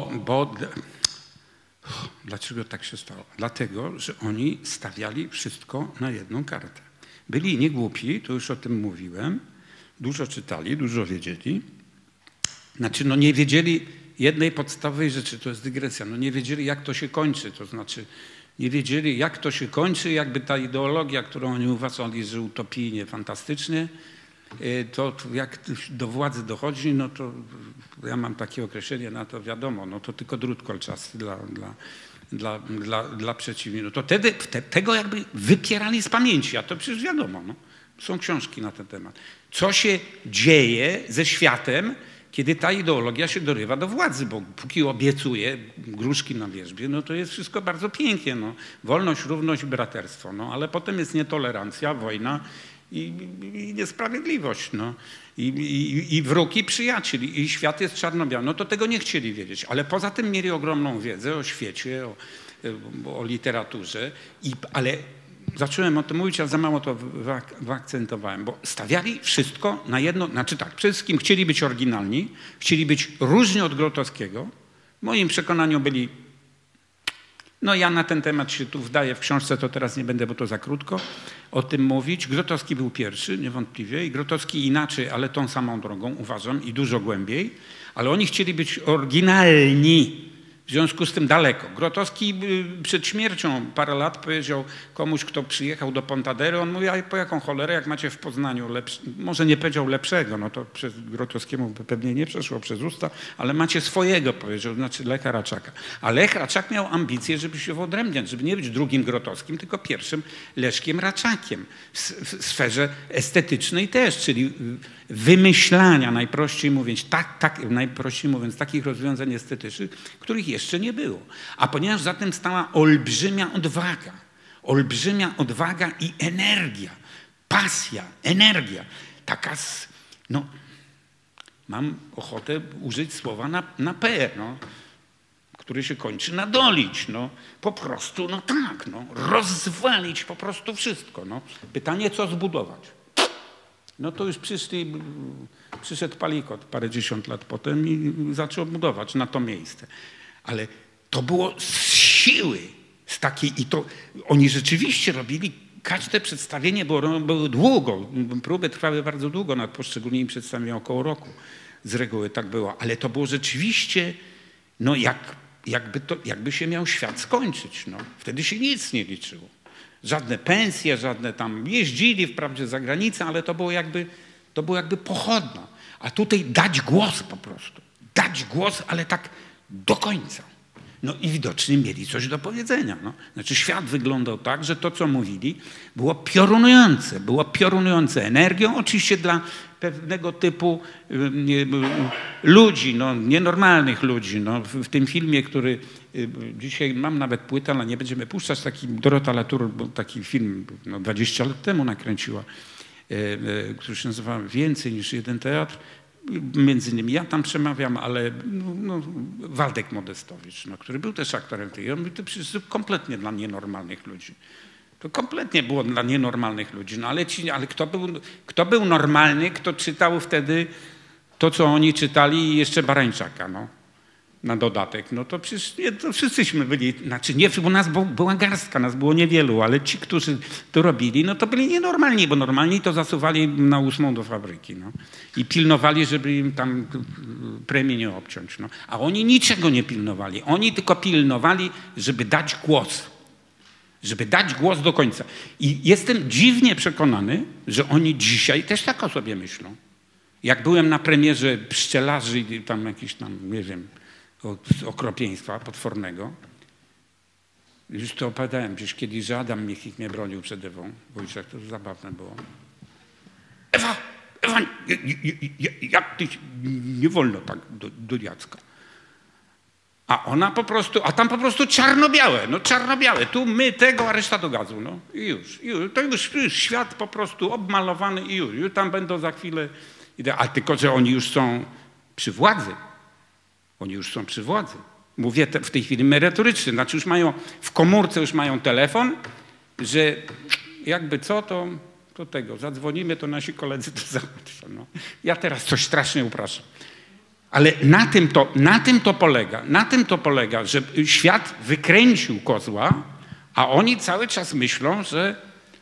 Dlaczego tak się stało? Dlatego, że oni stawiali wszystko na jedną kartę. Byli niegłupi, to już o tym mówiłem, dużo czytali, dużo wiedzieli. Znaczy, no nie wiedzieli jednej podstawowej rzeczy, to jest dygresja, no nie wiedzieli, jak to się kończy, to znaczy nie wiedzieli, jak to się kończy, jakby ta ideologia, którą oni uważali, że utopijnie, fantastycznie, to jak do władzy dochodzi, no to ja mam takie określenie na to, wiadomo, no to tylko drut kolczasty dla przeciwników. No to wtedy tego jakby wypierali z pamięci, a to przecież wiadomo, no. Są książki na ten temat. Co się dzieje ze światem, kiedy ta ideologia się dorywa do władzy, bo póki obiecuje gruszki na wierzbie, no to jest wszystko bardzo pięknie. No. Wolność, równość, braterstwo. No, ale potem jest nietolerancja, wojna i niesprawiedliwość. No. I wróg, i przyjaciel. I świat jest czarno-biały. No to tego nie chcieli wiedzieć. Ale poza tym mieli ogromną wiedzę o świecie, o literaturze. Ale zacząłem o tym mówić, a za mało to wyakcentowałem, bo stawiali wszystko na jedno, znaczy tak, przede wszystkim chcieli być oryginalni, chcieli być różni od Grotowskiego. W moim przekonaniu byli, no ja na ten temat się tu wdaję w książce, to teraz nie będę, bo to za krótko o tym mówić. Grotowski był pierwszy, niewątpliwie, i Grotowski inaczej, ale tą samą drogą, uważam, i dużo głębiej, ale oni chcieli być oryginalni. W związku z tym daleko. Grotowski przed śmiercią parę lat powiedział komuś, kto przyjechał do Pontadery, on mówi, a po jaką cholerę, jak macie w Poznaniu, może nie powiedział lepszego, no to przez Grotowskiemu pewnie nie przeszło przez usta, ale macie swojego, powiedział, znaczy Lecha Raczaka. A Lech Raczak miał ambicje, żeby się wyodrębniać, żeby nie być drugim Grotowskim, tylko pierwszym Leszkiem Raczakiem. W sferze estetycznej też, czyli wymyślania, najprościej mówiąc, takich rozwiązań estetycznych, których jeszcze nie było. A ponieważ za tym stała olbrzymia odwaga, olbrzymia odwaga i energia, pasja, energia. Taka, no, mam ochotę użyć słowa na P, no, który się kończy na dolić, no, po prostu, no tak, no, rozwalić po prostu wszystko, no. Pytanie, co zbudować? No to już przyszedł Palikot parędziesiąt lat potem i zaczął budować na to miejsce. Ale to było z siły, z takiej, i to oni rzeczywiście robili, każde przedstawienie było długo, próby trwały bardzo długo, nad poszczególnymi przedstawieniami około roku. Z reguły tak było, ale to było rzeczywiście, no jakby się miał świat skończyć, no. Wtedy się nic nie liczyło. Żadne pensje, żadne tam, jeździli wprawdzie za granicę, ale to było jakby pochodna. A tutaj dać głos po prostu. Dać głos, ale tak do końca. No i widocznie mieli coś do powiedzenia. No. Znaczy świat wyglądał tak, że to, co mówili, było piorunujące energią, oczywiście dla pewnego typu ludzi, no, nienormalnych ludzi. No. W tym filmie, który dzisiaj mam nawet płytę, ale nie będziemy puszczać, taki Dorota Latour, bo taki film 20 lat temu nakręciła, który się nazywa Więcej niż jeden teatr. Między innymi ja tam przemawiam, ale no, Waldek Modestowicz, no, który był też aktorem tej, on mówi, to przecież kompletnie dla nienormalnych ludzi. To kompletnie było dla nienormalnych ludzi. No ale kto był normalny, kto czytał wtedy to, co oni czytali i jeszcze Barańczaka, no, na dodatek. No to przecież nie, to wszyscyśmy byli, znaczy nie, bo nas była garstka, nas było niewielu, ale ci, którzy to robili, no to byli nienormalni, bo normalni to zasuwali na 8 do fabryki, no. I pilnowali, żeby im tam premii nie obciąć, no. A oni niczego nie pilnowali. Oni tylko pilnowali, żeby dać głos. Żeby dać głos do końca. I jestem dziwnie przekonany, że oni dzisiaj też tak o sobie myślą. Jak byłem na premierze Pszczelarzy i tam jakiś tam, nie wiem, okropieństwa potwornego. Już to opowiadałem gdzieś kiedyś, że Adam Michnik mnie bronił przed Ewą Wojciech, to zabawne było. Ewa, jak ty, nie wolno tak do Jacka. A ona po prostu, a tam po prostu czarno-białe, no czarno-białe. Tu my tego, a reszta do gazu, no. I już. To już świat po prostu obmalowany i już tam będą za chwilę. A tylko, że oni już są przy władzy. Oni już są przy władzy. Mówię w tej chwili merytorycznie. Znaczy już mają, w komórce już mają telefon, że jakby co, to tego, zadzwonimy, to nasi koledzy to załatwią. No. Ja teraz coś strasznie upraszam. Ale na tym to polega, że świat wykręcił kozła, a oni cały czas myślą, że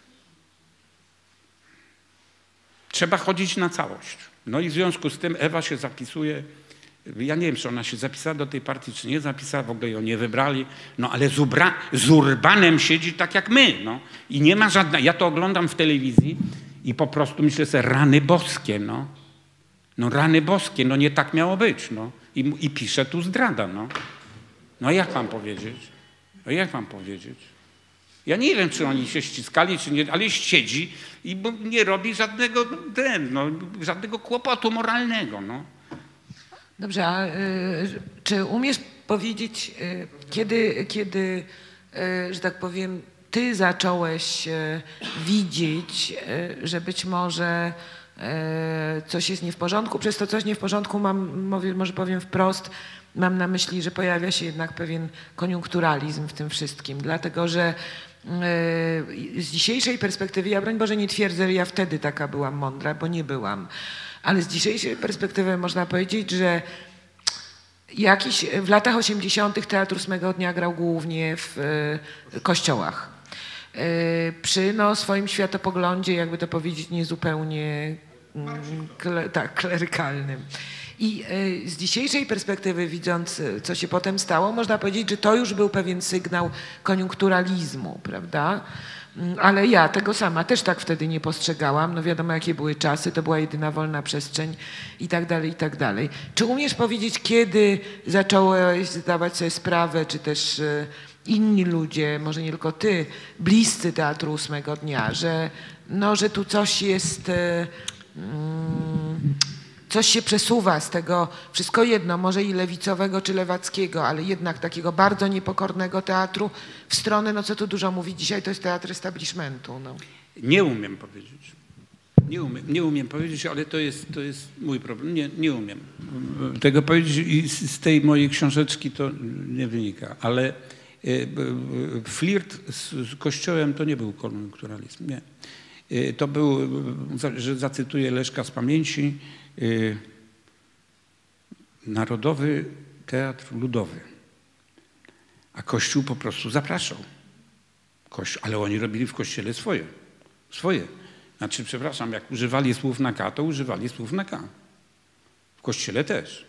trzeba chodzić na całość. No i w związku z tym Ewa się zapisuje, ja nie wiem, czy ona się zapisała do tej partii, czy nie zapisała, w ogóle ją nie wybrali, no ale z Urbanem siedzi tak jak my, no. I nie ma żadnej, ja to oglądam w telewizji i po prostu myślę sobie, rany boskie, no. No rany boskie, no nie tak miało być, no. I pisze tu zdrada, no. No jak mam powiedzieć? No jak mam powiedzieć? Ja nie wiem, czy oni się ściskali, czy nie, ale siedzi i nie robi żadnego kłopotu moralnego, no. Dobrze, a czy umiesz powiedzieć, kiedy że tak powiem, ty zacząłeś widzieć, że być może coś jest nie w porządku? Przez to coś nie w porządku może powiem wprost, mam na myśli, że pojawia się jednak pewien koniunkturalizm w tym wszystkim, dlatego że z dzisiejszej perspektywy, ja broń Boże nie twierdzę, że ja wtedy taka byłam mądra, bo nie byłam, ale z dzisiejszej perspektywy można powiedzieć, że w latach 80. Teatr Ósmego Dnia grał głównie w kościołach. Przy swoim światopoglądzie, jakby to powiedzieć, niezupełnie klerykalnym. I z dzisiejszej perspektywy, widząc, co się potem stało, można powiedzieć, że to już był pewien sygnał koniunkturalizmu, prawda? Ale ja tego sama też tak wtedy nie postrzegałam. No wiadomo, jakie były czasy, to była jedyna wolna przestrzeń i tak dalej, i tak dalej. Czy umiesz powiedzieć, kiedy zacząłeś zdawać sobie sprawę, czy też inni ludzie, może nie tylko ty, bliscy Teatru Ósmego Dnia, że tu coś jest coś się przesuwa z tego, wszystko jedno, może i lewicowego czy lewackiego, ale jednak takiego bardzo niepokornego teatru w stronę, no co tu dużo mówić, dzisiaj to jest teatr establishmentu. No. Nie umiem powiedzieć. Nie umiem powiedzieć, ale to jest mój problem. Nie umiem tego powiedzieć i z tej mojej książeczki to nie wynika, ale flirt z Kościołem to nie był koniunkturalizm, nie. To był, że zacytuję Leszka z pamięci, Narodowy Teatr Ludowy, a Kościół po prostu zapraszał. Ale oni robili w Kościele swoje. Znaczy, przepraszam, jak używali słów na K, to używali słów na K. W Kościele też.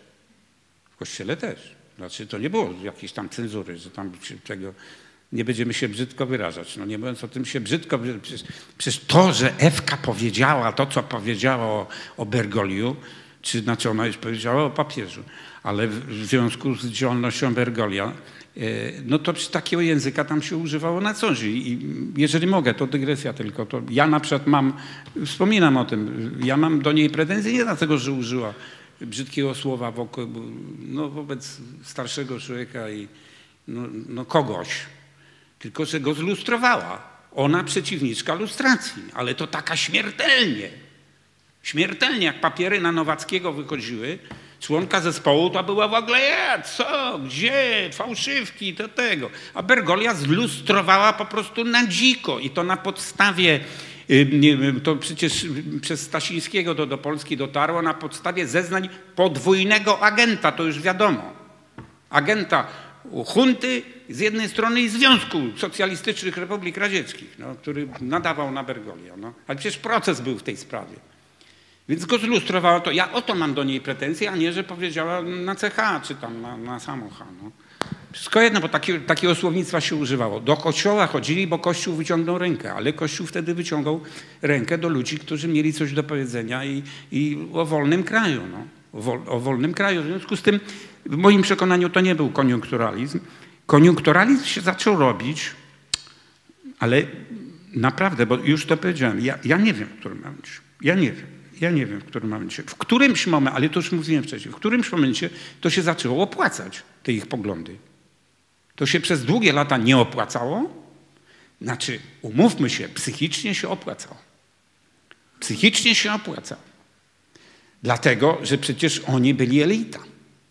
Znaczy, to nie było jakiejś tam cenzury, że tam czego nie będziemy się brzydko wyrażać. No nie mówiąc o tym się brzydko, przecież to, że Ewka powiedziała to, co powiedziała o Bergoliu, czy znaczy ona już powiedziała o papieżu, ale w związku z działalnością Bergolia, no to przy takiego języka tam się używało na co dzień. I jeżeli mogę, to dygresja tylko, to ja na przykład wspominam o tym, ja mam do niej pretensje nie dlatego, że użyła brzydkiego słowa wobec starszego człowieka i kogoś, tylko że go zlustrowała. Ona przeciwniczka lustracji, ale to taka śmiertelnie. Śmiertelnie, jak papiery na Nowackiego wychodziły, członka zespołu to była w ogóle, co, gdzie, fałszywki, to tego. A Bergolia zlustrowała po prostu na dziko i to na podstawie, to przecież przez Stasińskiego do Polski dotarło, na podstawie zeznań podwójnego agenta, to już wiadomo. Agenta hunty z jednej strony i Związku Socjalistycznych Republik Radzieckich, który nadawał na Bergolia. Ale przecież proces był w tej sprawie. Więc go zlustrowała to. Ja o to mam do niej pretensje, a nie, że powiedziała na CH, czy tam na samocha. Wszystko jedno, bo takiego słownictwa się używało. Do kościoła chodzili, bo Kościół wyciągnął rękę, ale Kościół wtedy wyciągał rękę do ludzi, którzy mieli coś do powiedzenia i o wolnym kraju. O wolnym kraju. W związku z tym, w moim przekonaniu, to nie był koniunkturalizm. Koniunkturalizm się zaczął robić, ale naprawdę, bo już to powiedziałem, ja nie wiem, w którym momencie. Ja nie wiem, w którym momencie. W którymś momencie, ale to już mówiłem wcześniej, w którymś momencie to się zaczęło opłacać, te ich poglądy. To się przez długie lata nie opłacało. Znaczy, umówmy się, psychicznie się opłacało. Psychicznie się opłacało. Dlatego, że przecież oni byli elita.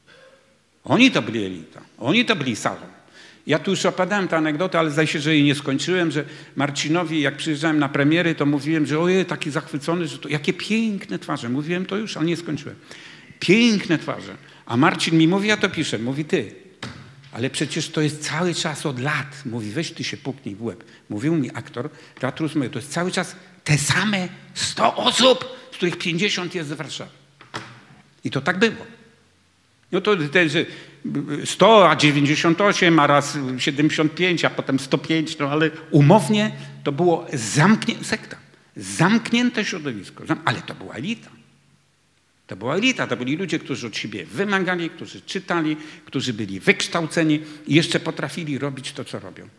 Oni to byli elita. Oni to byli salą. Ja tu już opowiadałem tę anegdotę, ale zdaje się, że jej nie skończyłem, że Marcinowi, jak przyjeżdżałem na premiery, to mówiłem, że ojej, taki zachwycony, że to jakie piękne twarze. Mówiłem to już, ale nie skończyłem. Piękne twarze. A Marcin mi mówi, ja to piszę. Mówi, ty, ale przecież to jest cały czas od lat. Mówi, weź ty się puknij w łeb. Mówił mi aktor Teatru Smyku, to jest cały czas te same 100 osób, z których 50 jest z Warszawy. I to tak było. No to że 100, a 98, a raz 75, a potem 105, no ale umownie to było sekta. Zamknięte środowisko. Ale to była elita. To była elita. To byli ludzie, którzy od siebie wymagali, którzy czytali, którzy byli wykształceni i jeszcze potrafili robić to, co robią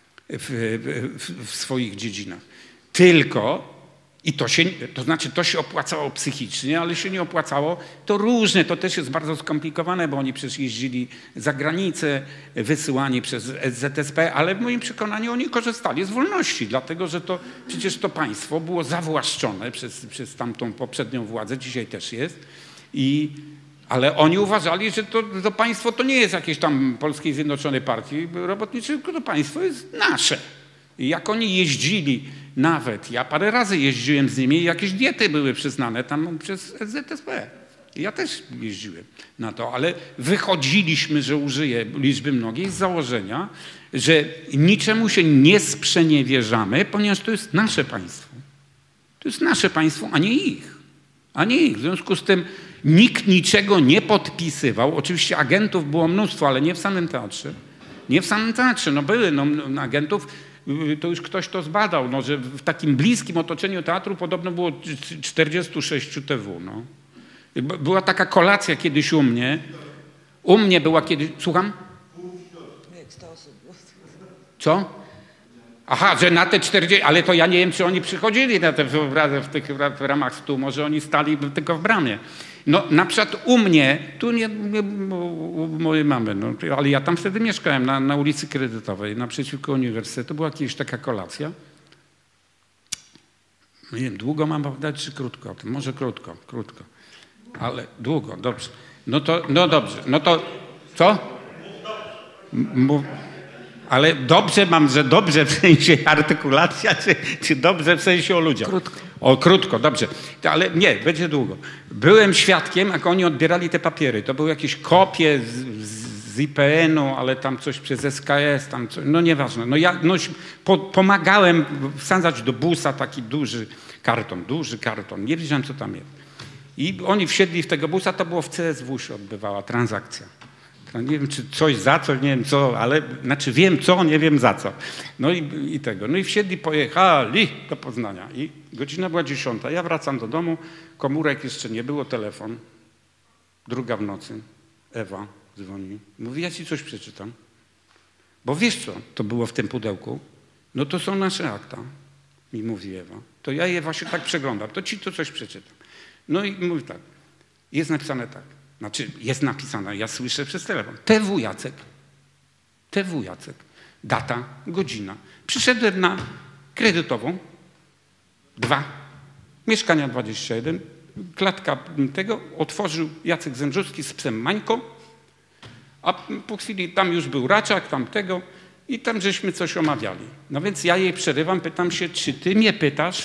w swoich dziedzinach. Tylko i to się opłacało psychicznie, ale się nie opłacało. To różne, to też jest bardzo skomplikowane, bo oni przecież jeździli za granicę, wysyłani przez ZSP, ale w moim przekonaniu oni korzystali z wolności, dlatego że przecież to państwo było zawłaszczone przez tamtą poprzednią władzę, dzisiaj też jest. Ale oni uważali, że to państwo to nie jest jakieś tam Polskiej Zjednoczonej Partii Robotniczej, tylko to państwo jest nasze. I jak oni jeździli, nawet ja parę razy jeździłem z nimi i jakieś diety były przyznane tam przez ZSP. Ja też jeździłem na to, ale wychodziliśmy, że użyję liczby mnogiej z założenia, że niczemu się nie sprzeniewierzamy, ponieważ to jest nasze państwo. To jest nasze państwo, a nie ich. A nie ich. W związku z tym nikt niczego nie podpisywał. Oczywiście agentów było mnóstwo, ale nie w samym teatrze. Nie w samym teatrze. Były agentów. To już ktoś to zbadał, że w takim bliskim otoczeniu teatru podobno było 46 TW. Była taka kolacja kiedyś u mnie. U mnie była kiedyś... Słucham? Co? Aha, że na te 40, ale to ja nie wiem, czy oni przychodzili na te obrazy w ramach 100, może oni stali tylko w bramie. No na przykład u mnie, tu nie u mojej mamy, no, ale ja tam wtedy mieszkałem na ulicy Kredytowej, naprzeciwko uniwersytetu, była jakaś taka kolacja. Nie wiem, długo mam opowiadać, czy krótko o tym? Może krótko, ale długo, dobrze. No dobrze, no to co? Ale dobrze mam, że dobrze w sensie artykulacja, czy dobrze w sensie o ludziach? Krótko. O, krótko, dobrze. Ale nie, będzie długo. Byłem świadkiem, jak oni odbierali te papiery. To były jakieś kopie z IPN-u, ale tam coś przez SKS, tam coś, no nieważne. No ja pomagałem wsadzać do busa taki duży karton. Nie wiedziałem, co tam jest. I oni wsiedli w tego busa, to było w CSW się odbywała transakcja. No nie wiem, czy coś za co, nie wiem co, ale znaczy wiem co, nie wiem za co. No i tego. No i wsiedli, pojechali do Poznania. I godzina była 10. Ja wracam do domu, komórek jeszcze nie było, telefon. 2 w nocy. Ewa dzwoni. Mówi, ja ci coś przeczytam. Bo wiesz co, to było w tym pudełku? No to są nasze akta, mi mówi Ewa. To ja je właśnie tak przeglądam, to ci to coś przeczytam. No i mówi tak, jest napisane tak. Znaczy, jest napisane, ja słyszę przez telefon. TW Jacek. Data, godzina. Przyszedłem na Kredytową. 2. Mieszkania 21. Klatka tego otworzył Jacek Zembrzuski z psem Mańką. A po chwili tam już był Raczak, tamtego. I tam żeśmy coś omawiali. No więc ja jej przerywam, pytam się, czy ty mnie pytasz,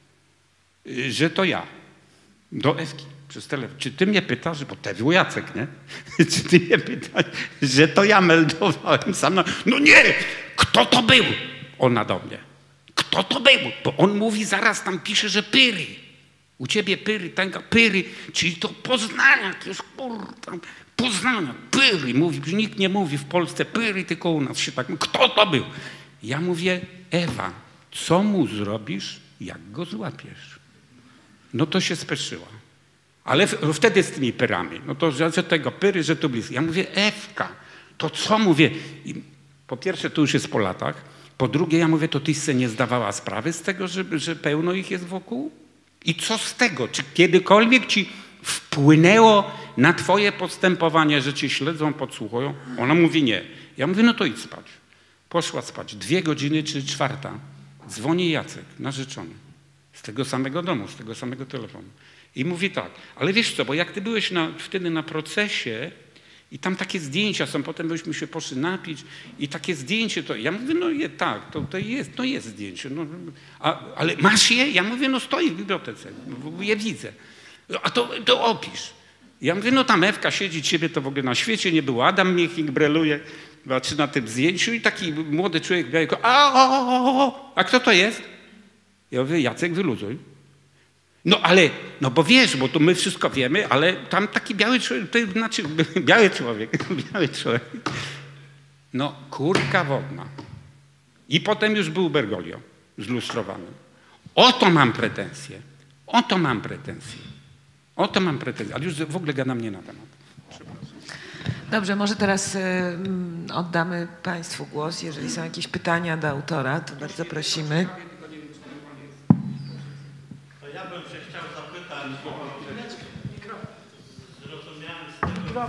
że to ja. Do Ewki. Przez telefon. Czy ty mnie pytasz, bo TW Jacek, nie? Czy ty mnie pytasz, że to ja meldowałem sam? No nie! Kto to był? Ona do mnie. Kto to był? Bo on mówi, zaraz tam pisze, że Pyry. U ciebie Pyry, tęga Pyry, czyli to Poznaniak jest, kurwa, Poznaniak, Pyry. Mówi, nikt nie mówi w Polsce Pyry, tylko u nas się tak mówi. Kto to był? Ja mówię, Ewa, co mu zrobisz, jak go złapiesz? No to się speszyła. Ale wtedy z tymi pyrami, no to że tego pyry, że tu blisko. Ja mówię, Ewka, to co mówię? I po pierwsze, to już jest po latach. Po drugie, ja mówię, to tyś se nie zdawała sprawy z tego, że pełno ich jest wokół? I co z tego? Czy kiedykolwiek ci wpłynęło na twoje postępowanie, że cię śledzą, podsłuchują? Ona mówi nie. Ja mówię, no to idź spać. Poszła spać. 2 godziny, czy 4. Dzwoni Jacek, narzeczony. Z tego samego domu, z tego samego telefonu. I mówi tak, ale wiesz co, bo jak ty byłeś wtedy na procesie i tam takie zdjęcia są, potem byśmy się poszli napić i takie zdjęcie to, ja mówię, no tak, to jest zdjęcie, no, ale masz je? Ja mówię, no stoi w bibliotece, je widzę. A to opisz. Ja mówię, no tam Ewka siedzi, ciebie to w ogóle na świecie nie było, Adam Miechnik breluje, patrzy na tym zdjęciu i taki młody człowiek biały, a kto to jest? Ja mówię, Jacek, wyluzuj. No ale, no bo wiesz, bo tu my wszystko wiemy, ale tam taki biały człowiek, to znaczy biały człowiek. No kurka wodna. I potem już był Bergoglio zlustrowany. Oto mam pretensje. Ale już w ogóle gadam nie na temat. Dobrze, może teraz oddamy Państwu głos. Jeżeli są jakieś pytania do autora, to bardzo prosimy. Ja bym się chciał zapytać, zrozumiałem z tego,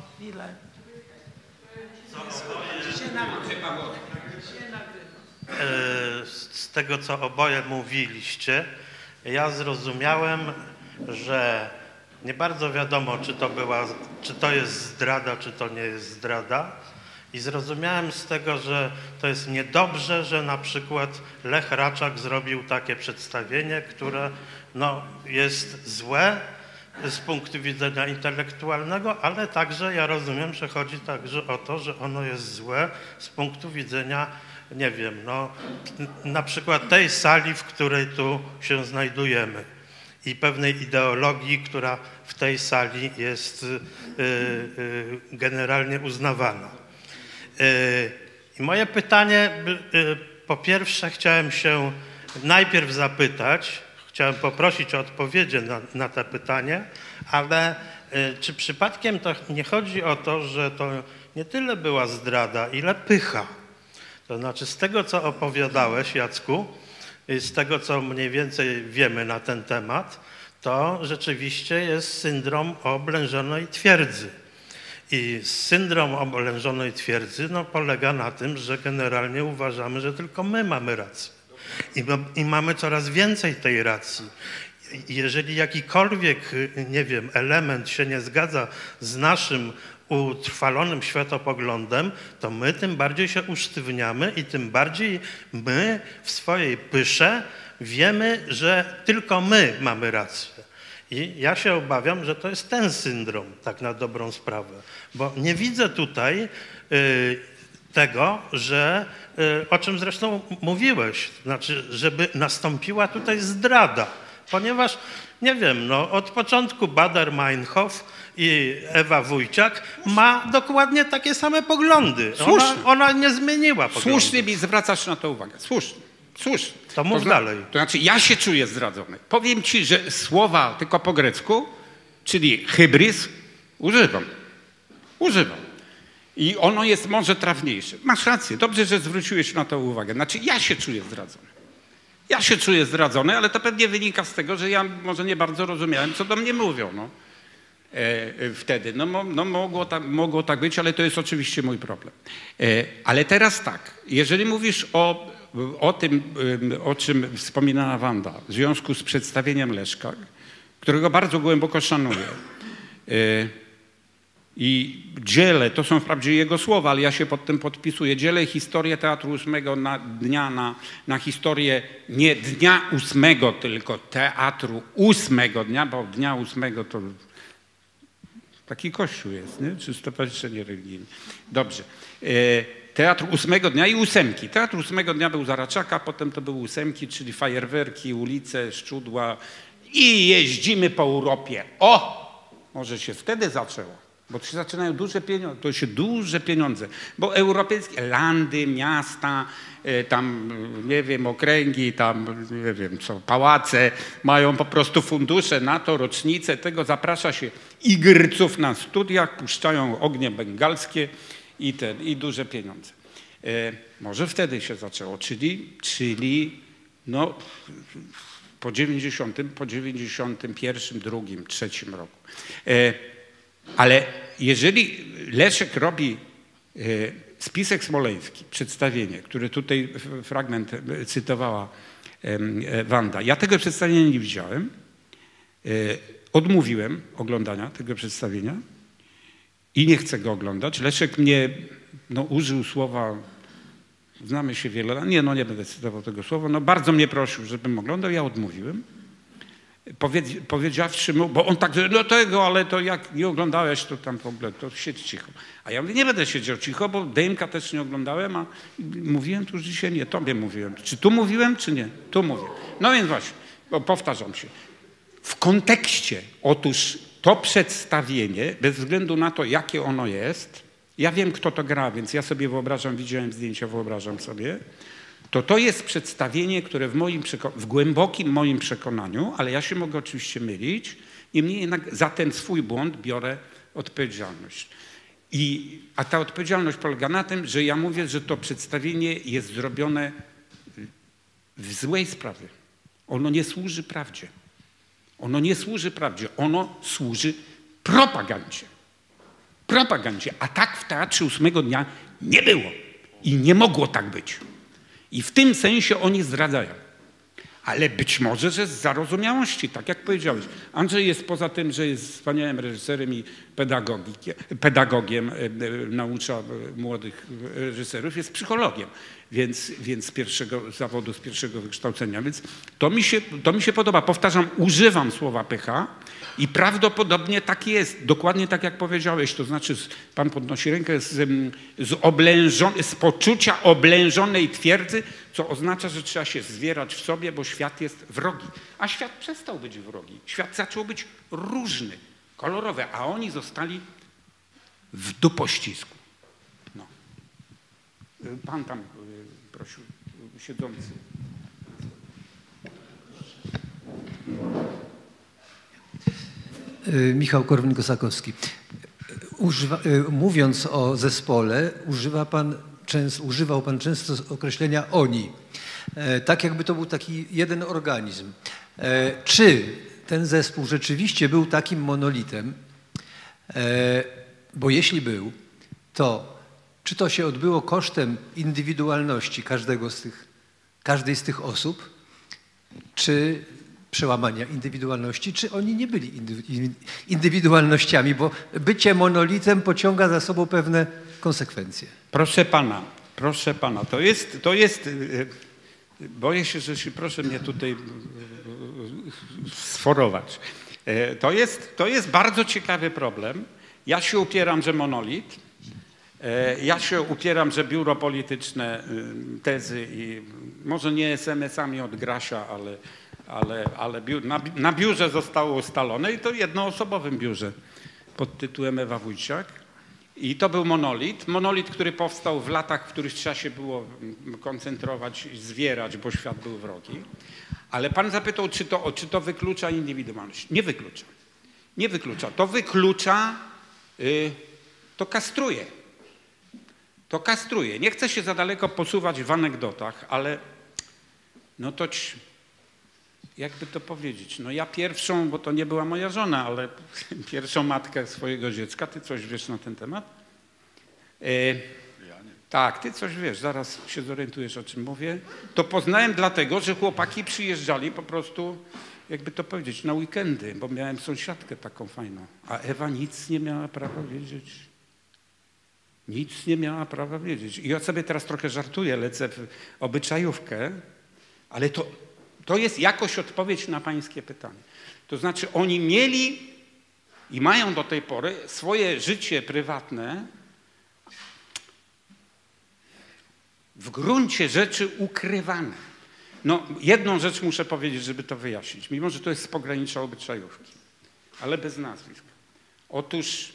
z tego, co oboje mówiliście, ja zrozumiałem, że nie bardzo wiadomo, czy to jest zdrada, czy to nie jest zdrada. I zrozumiałem z tego, że to jest niedobrze, że na przykład Lech Raczak zrobił takie przedstawienie, które no, jest złe z punktu widzenia intelektualnego, ale także ja rozumiem, że chodzi także o to, że ono jest złe z punktu widzenia, nie wiem, no, na przykład tej sali, w której tu się znajdujemy i pewnej ideologii, która w tej sali jest generalnie uznawana. I moje pytanie, po pierwsze chciałem się najpierw zapytać, chciałem poprosić o odpowiedzi na to pytanie, ale czy przypadkiem to nie chodzi o to, że to nie tyle była zdrada, ile pycha? To znaczy z tego, co opowiadałeś, Jacku, i z tego, co mniej więcej wiemy na ten temat, to rzeczywiście jest syndrom oblężonej twierdzy. I syndrom oblężonej twierdzy polega na tym, że generalnie uważamy, że tylko my mamy rację. I mamy coraz więcej tej racji. Jeżeli jakikolwiek, nie wiem, element się nie zgadza z naszym utrwalonym światopoglądem, to my tym bardziej się usztywniamy i tym bardziej my w swojej pysze wiemy, że tylko my mamy rację. I ja się obawiam, że to jest ten syndrom, tak na dobrą sprawę. Bo nie widzę tutaj tego, że, o czym zresztą mówiłeś, znaczy, żeby nastąpiła tutaj zdrada. Ponieważ, nie wiem, od początku Baader-Meinhof i Ewa Wójciak ma dokładnie takie same poglądy. Ona nie zmieniła poglądów. Słusznie mi zwracasz na to uwagę. Słusznie. To mów dalej. To znaczy, ja się czuję zdradzony. Powiem ci, że słowa tylko po grecku, czyli hybris, używam. I ono jest może trafniejsze. Masz rację, dobrze, że zwróciłeś na to uwagę. Znaczy, ja się czuję zdradzony. Ale to pewnie wynika z tego, że ja może nie bardzo rozumiałem, co do mnie mówią. Wtedy. Mogło tak być, ale to jest oczywiście mój problem. Ale teraz tak, jeżeli mówisz o tym, o czym wspominała Wanda, w związku z przedstawieniem Leszka, którego bardzo głęboko szanuję i dzielę, to są wprawdzie jego słowa, ale ja się pod tym podpisuję, dzielę historię Teatru 8 dnia na historię nie dnia 8, tylko Teatru 8 dnia, bo dnia 8 to taki kościół jest, nie? Czy stowarzyszenie religijne. Dobrze. Teatr 8 dnia i 8. Teatr 8 dnia był za Raczaka, potem to były 8, czyli fajerwerki, ulice, szczudła i jeździmy po Europie. Może się wtedy zaczęło, bo to się zaczynają duże pieniądze, bo europejskie landy, miasta, tam, nie wiem, okręgi, tam, nie wiem co, pałace mają po prostu fundusze na to, rocznice tego, zaprasza się igrców na studiach, puszczają ognie bengalskie i duże pieniądze. Może wtedy się zaczęło, czyli po 91, 2, 3 roku. Ale jeżeli Leszek robi spisek smoleński, przedstawienie, które tutaj fragment cytowała Wanda, ja tego przedstawienia nie widziałem, odmówiłem oglądania tego przedstawienia i nie chcę go oglądać. Leszek mnie użył słowa, znamy się wiele lat, nie będę cytował tego słowa, bardzo mnie prosił, żebym oglądał, ja odmówiłem. Powiedziawszy mu, bo on tak, ale to jak nie oglądałeś, to tam w ogóle, to siedź cicho. A ja mówię, nie będę siedział cicho, bo Dejmka też nie oglądałem, a mówiłem tu już dzisiaj, nie, tobie mówiłem. Czy tu mówiłem, czy nie? Tu mówię. No więc właśnie, powtarzam się. W kontekście, otóż to przedstawienie, bez względu na to, jakie ono jest, ja wiem, kto to gra, więc ja sobie wyobrażam, widziałem zdjęcia, wyobrażam sobie, to jest przedstawienie, które w głębokim moim przekonaniu, ale ja się mogę oczywiście mylić, niemniej jednak za ten swój błąd biorę odpowiedzialność. A ta odpowiedzialność polega na tym, że ja mówię, że to przedstawienie jest zrobione w złej sprawie. Ono nie służy prawdzie. Ono służy propagandzie. A tak w Teatrze 8 dnia nie było i nie mogło tak być. I w tym sensie oni zdradzają. Ale być może, że z zarozumiałości, tak jak powiedziałeś. Andrzej jest poza tym, że jest wspaniałym reżyserem i pedagogiem, naucza młodych reżyserów, jest psychologiem, więc z pierwszego zawodu, z pierwszego wykształcenia. Więc to mi się podoba. Powtarzam, używam słowa pycha i prawdopodobnie tak jest. Dokładnie tak jak powiedziałeś. To znaczy, pan podnosi rękę z poczucia oblężonej twierdzy, co oznacza, że trzeba się zwierać w sobie, bo świat jest wrogi. A świat przestał być wrogi. Świat zaczął być różny, kolorowy, a oni zostali w dupościsku. Pan tam prosił, siedzący. Michał Korwin-Kosakowski. Mówiąc o zespole, używa pan używał pan często określenia oni. Tak jakby to był taki jeden organizm. Czy ten zespół rzeczywiście był takim monolitem? Bo jeśli był, to czy to się odbyło kosztem indywidualności każdej z tych osób, czy przełamania indywidualności, czy oni nie byli indywidualnościami, bo bycie monolitem pociąga za sobą pewne konsekwencje. Proszę pana, to jest boję się, że proszę mnie tutaj sforować. To jest bardzo ciekawy problem. Ja się upieram, że monolit. Ja się upieram, że biuro polityczne, tezy i może nie SMS-ami od Grasia, ale na biurze zostało ustalone i to jednoosobowym biurze pod tytułem Ewa Wójciak. I to był monolit, który powstał w latach, w których trzeba się było koncentrować i zwierać, bo świat był wrogi. Ale pan zapytał, czy to wyklucza indywidualność. Nie wyklucza. Nie wyklucza. To wyklucza, to kastruje. To kastruje. Nie chcę się za daleko posuwać w anegdotach, ale no to jakby to powiedzieć, no ja pierwszą, bo to nie była moja żona, ale pierwszą matkę swojego dziecka, ty coś wiesz na ten temat? Tak, ty coś wiesz, zaraz się zorientujesz, o czym mówię. To poznałem dlatego, że chłopaki przyjeżdżali po prostu, jakby to powiedzieć, na weekendy, bo miałem sąsiadkę taką fajną, a Ewa nic nie miała prawa wiedzieć. Nic nie miała prawa wiedzieć. I ja sobie teraz trochę żartuję, lecę w obyczajówkę, ale to jest jakoś odpowiedź na pańskie pytanie. To znaczy oni mieli i mają do tej pory swoje życie prywatne w gruncie rzeczy ukrywane. No, jedną rzecz muszę powiedzieć, żeby to wyjaśnić, mimo że to jest z pogranicza obyczajówki, ale bez nazwisk. Otóż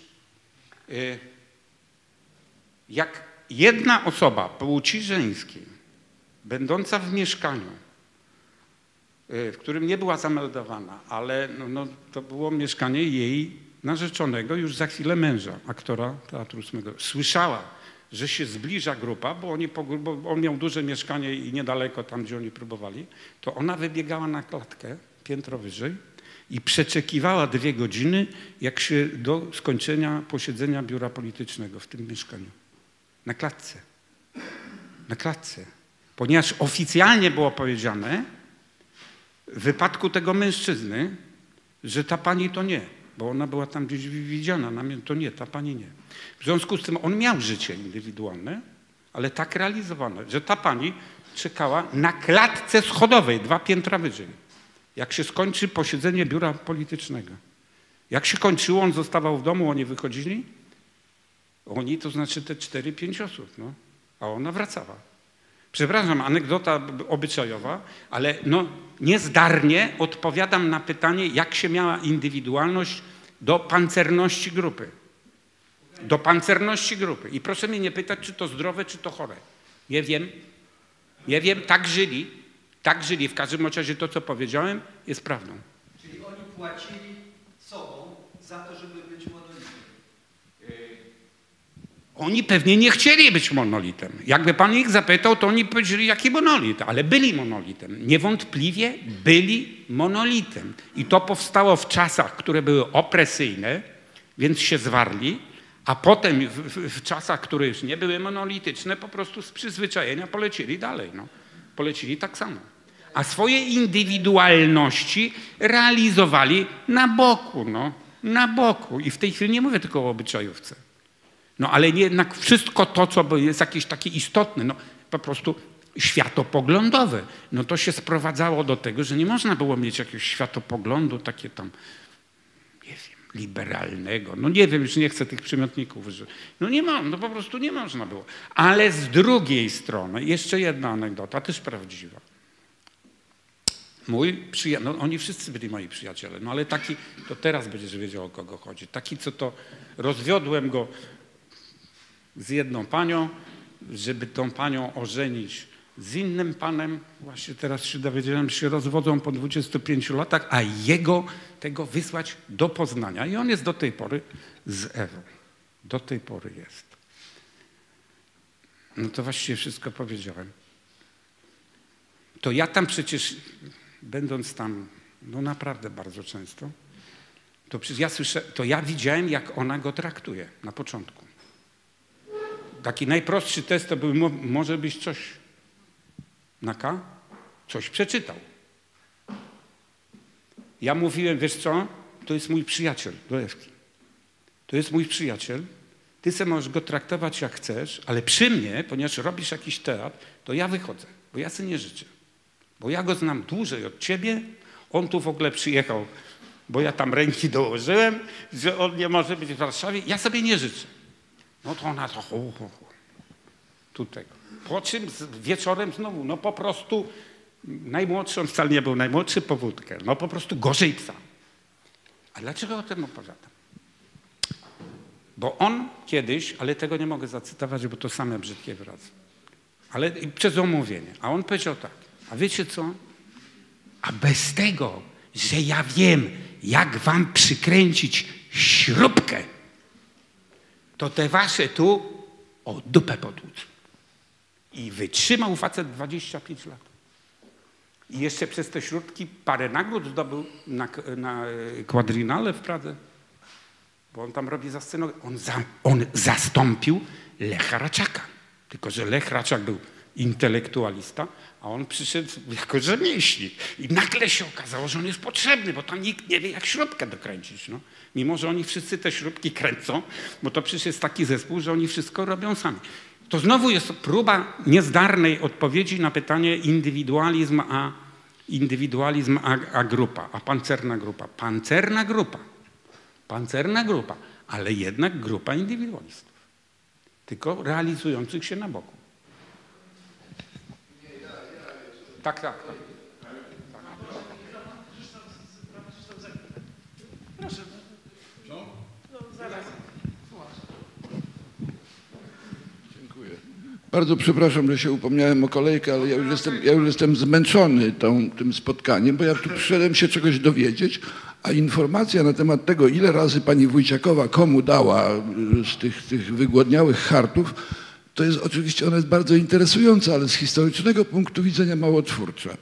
jak jedna osoba płci żeńskiej, będąca w mieszkaniu, w którym nie była zameldowana, ale to było mieszkanie jej narzeczonego, już za chwilę męża, aktora Teatru Ósmego, słyszała, że się zbliża grupa, bo on miał duże mieszkanie i niedaleko tam, gdzie oni próbowali, to ona wybiegała na klatkę, piętro wyżej i przeczekiwała 2 godziny, jak się do skończenia posiedzenia biura politycznego w tym mieszkaniu. Na klatce. Na klatce. Ponieważ oficjalnie było powiedziane w wypadku tego mężczyzny, że ta pani to nie, bo ona była tam gdzieś widziana, to nie, ta pani nie. W związku z tym on miał życie indywidualne, ale tak realizowane, że ta pani czekała na klatce schodowej 2 piętra wyżej. Jak się skończy posiedzenie biura politycznego. Jak się kończyło, on zostawał w domu, oni wychodzili. Oni to znaczy te 4-5 osób, no, a ona wracała. Przepraszam, anegdota obyczajowa, ale niezdarnie odpowiadam na pytanie, jak się miała indywidualność do pancerności grupy. Do pancerności grupy. I proszę mnie nie pytać, czy to zdrowe, czy to chore. Nie wiem. Nie wiem, tak żyli. Tak żyli. W każdym razie to, co powiedziałem, jest prawdą. Czyli oni płacili sobą za to, żeby być monolitem. Oni pewnie nie chcieli być monolitem. Jakby pan ich zapytał, to oni powiedzieli, jaki monolit, ale byli monolitem. Niewątpliwie byli monolitem. I to powstało w czasach, które były opresyjne, więc się zwarli, a potem w czasach, które już nie były monolityczne, po prostu z przyzwyczajenia polecieli dalej. No. Polecili tak samo. A swoje indywidualności realizowali na boku. No. Na boku. I w tej chwili nie mówię tylko o obyczajówce. No ale jednak wszystko to, co jest jakieś takie istotne, no po prostu światopoglądowe, no to się sprowadzało do tego, że nie można było mieć jakiegoś światopoglądu takie tam, nie wiem, liberalnego. No nie wiem, już nie chcę tych przymiotników użyć. No po prostu nie można było. Ale z drugiej strony, jeszcze jedna anegdota, też prawdziwa. Mój przyjaciel, no oni wszyscy byli moi przyjaciele, no ale taki, to teraz będziesz wiedział, o kogo chodzi. Taki, co to rozwiodłem go z jedną panią, żeby tą panią ożenić z innym panem. Właśnie teraz się dowiedziałem, że się rozwodzą po 25 latach, a jego tego wysłać do Poznania. I on jest do tej pory z Ewą. Do tej pory jest. No to właściwie wszystko powiedziałem. To ja tam przecież, będąc tam, no naprawdę bardzo często, to przecież ja słyszę, to ja widziałem, jak ona go traktuje na początku. Taki najprostszy test to był, może być coś na K? Coś przeczytał. Ja mówiłem, wiesz co, to jest mój przyjaciel do Ewki. To jest mój przyjaciel. Ty se możesz go traktować jak chcesz, ale przy mnie, ponieważ robisz jakiś teatr, to ja wychodzę, bo ja sobie nie życzę. Bo ja go znam dłużej od ciebie. On tu w ogóle przyjechał, bo ja tam ręki dołożyłem, że on nie może być w Warszawie. Ja sobie nie życzę. No to ona to tutaj. Po czym wieczorem znowu, no po prostu najmłodszy, on wcale nie był najmłodszy, po wódkę. No po prostu gorzej psa. A dlaczego o tym opowiadam? Bo on kiedyś, ale tego nie mogę zacytować, bo to same brzydkie wyrazy. Ale przez omówienie. A on powiedział tak, a wiecie co? A bez tego, że ja wiem, jak wam przykręcić śrubkę, to te wasze tu o dupę potłuc. I wytrzymał facet 25 lat. I jeszcze przez te śrubki parę nagród zdobył na Quadriennale w Pradze. Bo on tam robi za sceną. On zastąpił Lecha Raczaka. Tylko że Lech Raczak był intelektualista, a on przyszedł jako rzemieślnik. I nagle się okazało, że on jest potrzebny, bo tam nikt nie wie, jak śrubkę dokręcić. No. Mimo że oni wszyscy te śrubki kręcą, bo to przecież jest taki zespół, że oni wszystko robią sami. To znowu jest próba niezdarnej odpowiedzi na pytanie indywidualizm a grupa, a pancerna grupa. Pancerna grupa, ale jednak grupa indywidualistów. Tylko realizujących się na boku. Tak. Proszę. No, zaraz. Dziękuję. Bardzo przepraszam, że się upomniałem o kolejkę, ale ja już jestem zmęczony tym spotkaniem, bo ja tu przyszedłem się czegoś dowiedzieć, a informacja na temat tego, ile razy pani Wójciakowa komu dała z tych wygłodniałych hartów, to jest oczywiście, ona jest bardzo interesująca, ale z historycznego punktu widzenia mało twórcza.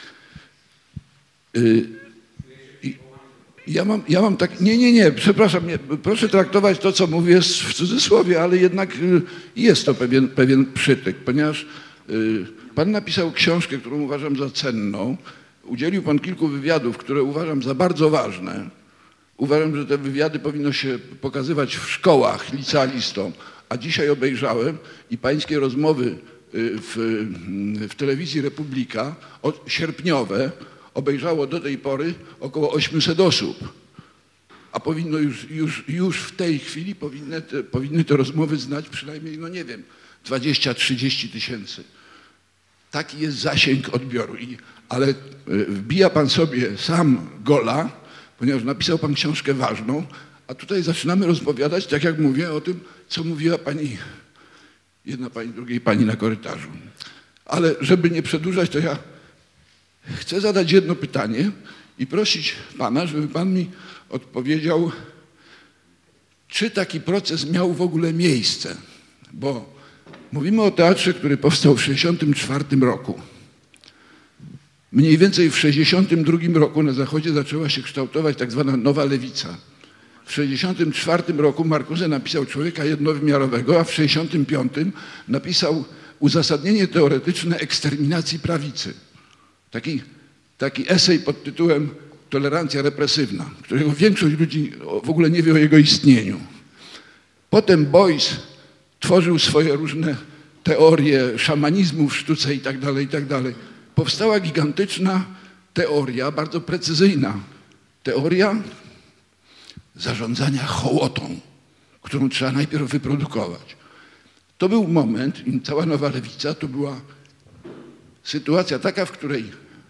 Ja mam tak, nie, przepraszam, proszę traktować to, co mówię w cudzysłowie, ale jednak jest to pewien przytyk, ponieważ pan napisał książkę, którą uważam za cenną, udzielił pan kilku wywiadów, które uważam za bardzo ważne. Uważam, że te wywiady powinno się pokazywać w szkołach licealistom, a dzisiaj obejrzałem i pańskie rozmowy w telewizji Republika, sierpniowe, obejrzało do tej pory około 800 osób. A powinno już w tej chwili powinny te rozmowy znać przynajmniej, no nie wiem, 20-30 tysięcy. Taki jest zasięg odbioru. Ale wbija pan sobie sam gola, ponieważ napisał pan książkę ważną, a tutaj zaczynamy rozpowiadać, tak jak mówię, o tym, co mówiła jedna pani, drugiej pani na korytarzu. Ale żeby nie przedłużać, to ja chcę zadać jedno pytanie i prosić pana, żeby pan mi odpowiedział, czy taki proces miał w ogóle miejsce. Bo mówimy o teatrze, który powstał w 1964 roku. Mniej więcej w 1962 roku na Zachodzie zaczęła się kształtować tak zwana nowa lewica. W 1964 roku Marcuse napisał Człowieka jednowymiarowego, a w 1965 napisał uzasadnienie teoretyczne eksterminacji prawicy. Taki esej pod tytułem Tolerancja represywna, którego większość ludzi w ogóle nie wie o jego istnieniu. Potem Beuys tworzył swoje różne teorie szamanizmu w sztuce i tak dalej. Powstała gigantyczna teoria, bardzo precyzyjna teoria zarządzania hołotą, którą trzeba najpierw wyprodukować. To był moment, i cała nowa lewica, to była sytuacja taka, w której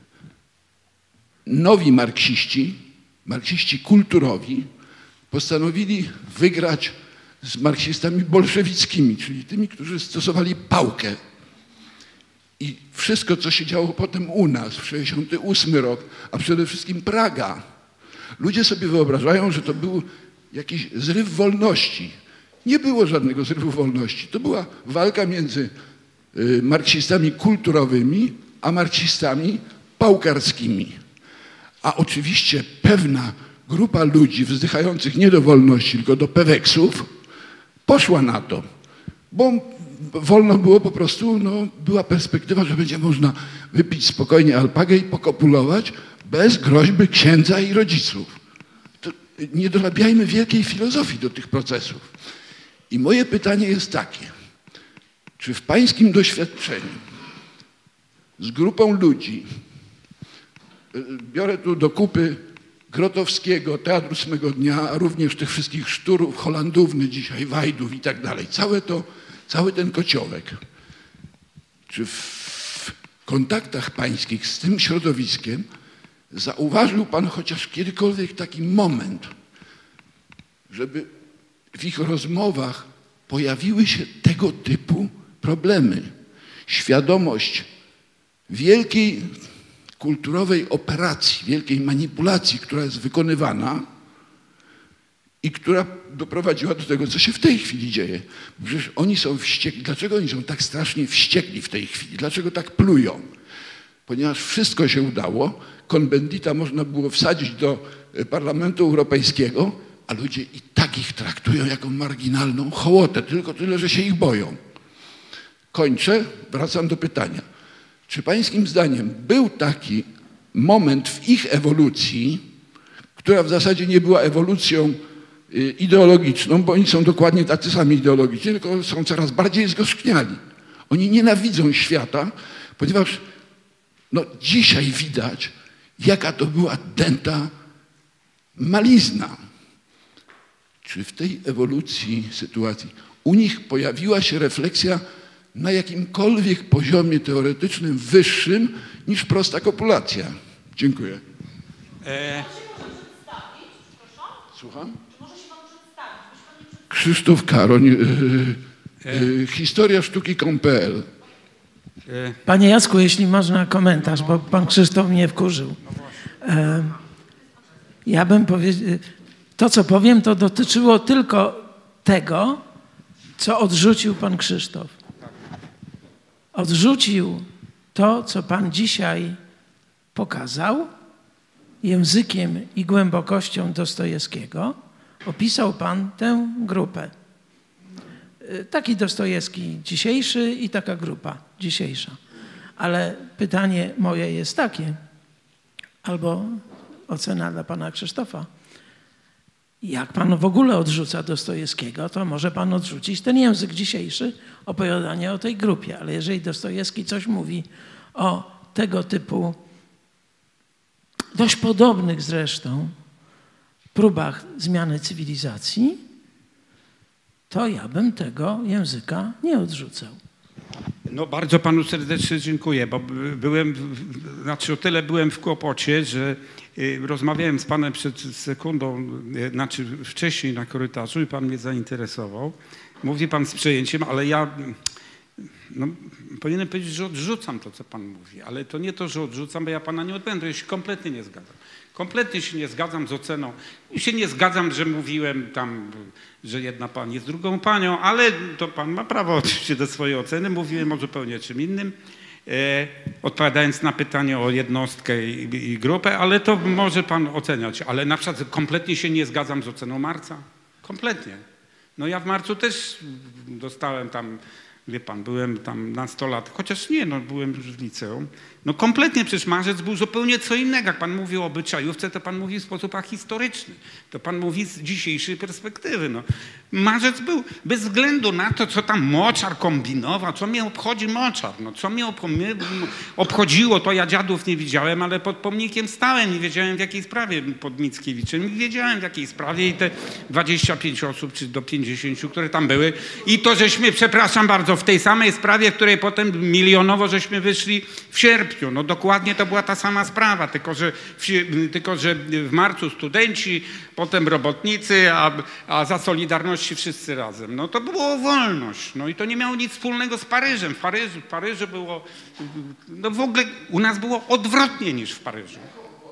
nowi marksiści kulturowi, postanowili wygrać z marksistami bolszewickimi, czyli tymi, którzy stosowali pałkę. I wszystko, co się działo potem u nas w 1968 rok, a przede wszystkim Praga, ludzie sobie wyobrażają, że to był jakiś zryw wolności. Nie było żadnego zrywu wolności. To była walka między marksistami kulturowymi, a marksistami pałkarskimi. A oczywiście pewna grupa ludzi wzdychających nie do wolności, tylko do peweksów poszła na to, bo wolno było po prostu, no, była perspektywa, że będzie można wypić spokojnie alpagę i pokopulować bez groźby księdza i rodziców. To nie dorabiajmy wielkiej filozofii do tych procesów. I moje pytanie jest takie, czy w pańskim doświadczeniu z grupą ludzi, biorę tu do kupy Grotowskiego, Teatr Ósmego Dnia, a również tych wszystkich Szturów, Holandówny dzisiaj, Wajdów i tak dalej, cały ten kociołek, czy w kontaktach pańskich z tym środowiskiem zauważył pan chociaż kiedykolwiek taki moment, żeby w ich rozmowach pojawiły się tego typu problemy? Świadomość wielkiej kulturowej operacji, wielkiej manipulacji, która jest wykonywana i która doprowadziła do tego, co się w tej chwili dzieje. Przecież oni są wściekli. Dlaczego oni są tak strasznie wściekli w tej chwili? Dlaczego tak plują? Ponieważ wszystko się udało, Cohn-Bendita można było wsadzić do Parlamentu Europejskiego, a ludzie i tak ich traktują jako marginalną hołotę, tylko tyle, że się ich boją. Kończę, wracam do pytania. Czy pańskim zdaniem był taki moment w ich ewolucji, która w zasadzie nie była ewolucją ideologiczną, bo oni są dokładnie tacy sami ideologiczni, tylko są coraz bardziej zgorzkniali. Oni nienawidzą świata, ponieważ no, dzisiaj widać, jaka to była dęta malizna. Czy w tej ewolucji sytuacji u nich pojawiła się refleksja na jakimkolwiek poziomie teoretycznym wyższym niż prosta kopulacja? Dziękuję. Słucham? Krzysztof Karoń, historia sztuki.pl. Panie Jacku, jeśli można komentarz, bo pan Krzysztof mnie wkurzył. Ja bym powiedział, to co powiem, to dotyczyło tylko tego, co odrzucił pan Krzysztof. Odrzucił to, co pan dzisiaj pokazał, językiem i głębokością Dostojewskiego. Opisał pan tę grupę. Taki Dostojewski dzisiejszy i taka grupa dzisiejsza. Ale pytanie moje jest takie, albo ocena dla pana Krzysztofa. Jak pan w ogóle odrzuca Dostojewskiego, to może pan odrzucić ten język dzisiejszy, opowiadanie o tej grupie. Ale jeżeli Dostojewski coś mówi o tego typu, dość podobnych zresztą, próbach zmiany cywilizacji, to ja bym tego języka nie odrzucał. No bardzo panu serdecznie dziękuję, bo znaczy o tyle byłem w kłopocie, że rozmawiałem z panem przed sekundą, znaczy wcześniej na korytarzu i pan mnie zainteresował. Mówi pan z przejęciem, ale ja no, powinienem powiedzieć, że odrzucam to, co pan mówi, ale to nie to, że odrzucam, bo ja pana nie odbędę, ja się kompletnie nie zgadzam. Kompletnie się nie zgadzam z oceną. I się nie zgadzam, że mówiłem tam, że jedna pani jest drugą panią, ale to pan ma prawo oczywiście do swojej oceny. Mówiłem o zupełnie czym innym, odpowiadając na pytanie o jednostkę i grupę, ale to może pan oceniać. Ale na przykład kompletnie się nie zgadzam z oceną Marca. Kompletnie. No ja w marcu też dostałem tam, wie pan, byłem tam nastolatek, chociaż nie, no byłem już w liceum. No kompletnie przecież marzec był zupełnie co innego. Jak pan mówi o obyczajówce, to pan mówi w sposób ahistoryczny. To pan mówi z dzisiejszej perspektywy. No. Marzec był bez względu na to, co tam Moczar kombinował, co mnie obchodzi Moczar. No, co mnie obchodziło, to ja dziadów nie widziałem, ale pod pomnikiem stałem i wiedziałem w jakiej sprawie pod Mickiewiczem. I wiedziałem w jakiej sprawie i te 25 osób, czy do 50, które tam były. I to żeśmy, przepraszam bardzo, w tej samej sprawie, w której potem milionowo żeśmy wyszli w sierpniu. No dokładnie to była ta sama sprawa, tylko że w marcu studenci, potem robotnicy, a za Solidarności wszyscy razem. No to było wolność. No i to nie miało nic wspólnego z Paryżem. W Paryżu było, no w ogóle u nas było odwrotnie niż w Paryżu.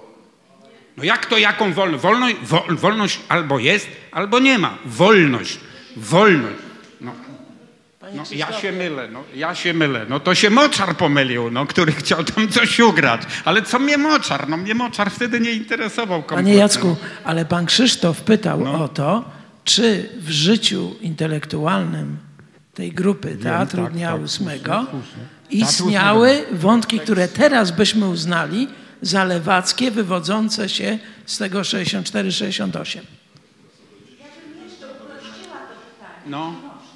No jak to, jaką wolność? Wolność albo jest, albo nie ma. Wolność. No. No, ja się mylę. No to się Moczar pomylił, no, który chciał tam coś ugrać. Ale co mnie Moczar? No mnie Moczar wtedy nie interesował kompletnie. Panie Jacku, ale pan Krzysztof pytał o to, czy w życiu intelektualnym tej grupy Teatru Dnia 8 istniały wątki, które teraz byśmy uznali za lewackie, wywodzące się z tego 64-68. No.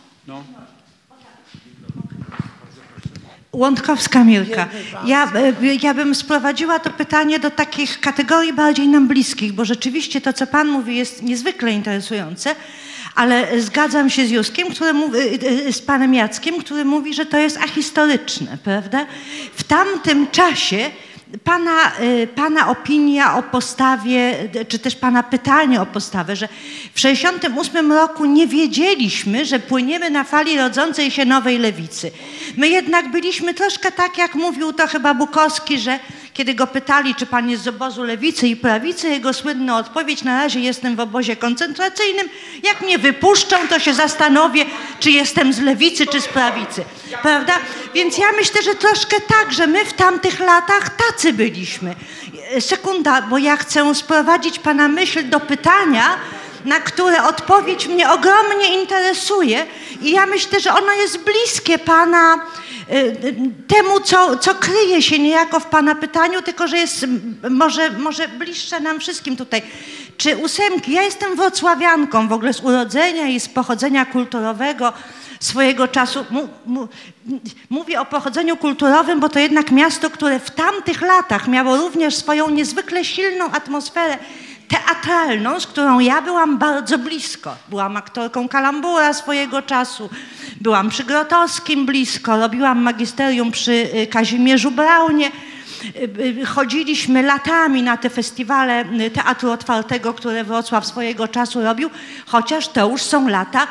Łądkowska Mirka. Ja bym sprowadziła to pytanie do takich kategorii bardziej nam bliskich, bo rzeczywiście to, co pan mówi, jest niezwykle interesujące, ale zgadzam się z Józkiem, z panem Jackiem, który mówi, że to jest ahistoryczne, prawda? W tamtym czasie pana opinia o postawie, czy też pana pytanie o postawę, że w 1968 roku nie wiedzieliśmy, że płyniemy na fali rodzącej się nowej lewicy. My jednak byliśmy troszkę tak, jak mówił to chyba Bukowski, że kiedy go pytali, czy pan jest z obozu lewicy i prawicy, jego słynna odpowiedź: na razie jestem w obozie koncentracyjnym, jak mnie wypuszczą, to się zastanowię, czy jestem z lewicy, czy z prawicy. Prawda? Więc ja myślę, że troszkę tak, że my w tamtych latach tacy byliśmy. Sekunda, bo ja chcę sprowadzić pana myśl do pytania, na które odpowiedź mnie ogromnie interesuje i ja myślę, że ono jest bliskie pana temu, co kryje się niejako w pana pytaniu, tylko że jest może bliższe nam wszystkim tutaj. Czy 8? Ja jestem wrocławianką w ogóle z urodzenia i z pochodzenia kulturowego swojego czasu. Mówię o pochodzeniu kulturowym, bo to jednak miasto, które w tamtych latach miało również swoją niezwykle silną atmosferę teatralną, z którą ja byłam bardzo blisko. Byłam aktorką Kalambura swojego czasu, byłam przy Grotowskim blisko, robiłam magisterium przy Kazimierzu Braunie. Chodziliśmy latami na te festiwale Teatru Otwartego, które Wrocław swojego czasu robił, chociaż to już są lata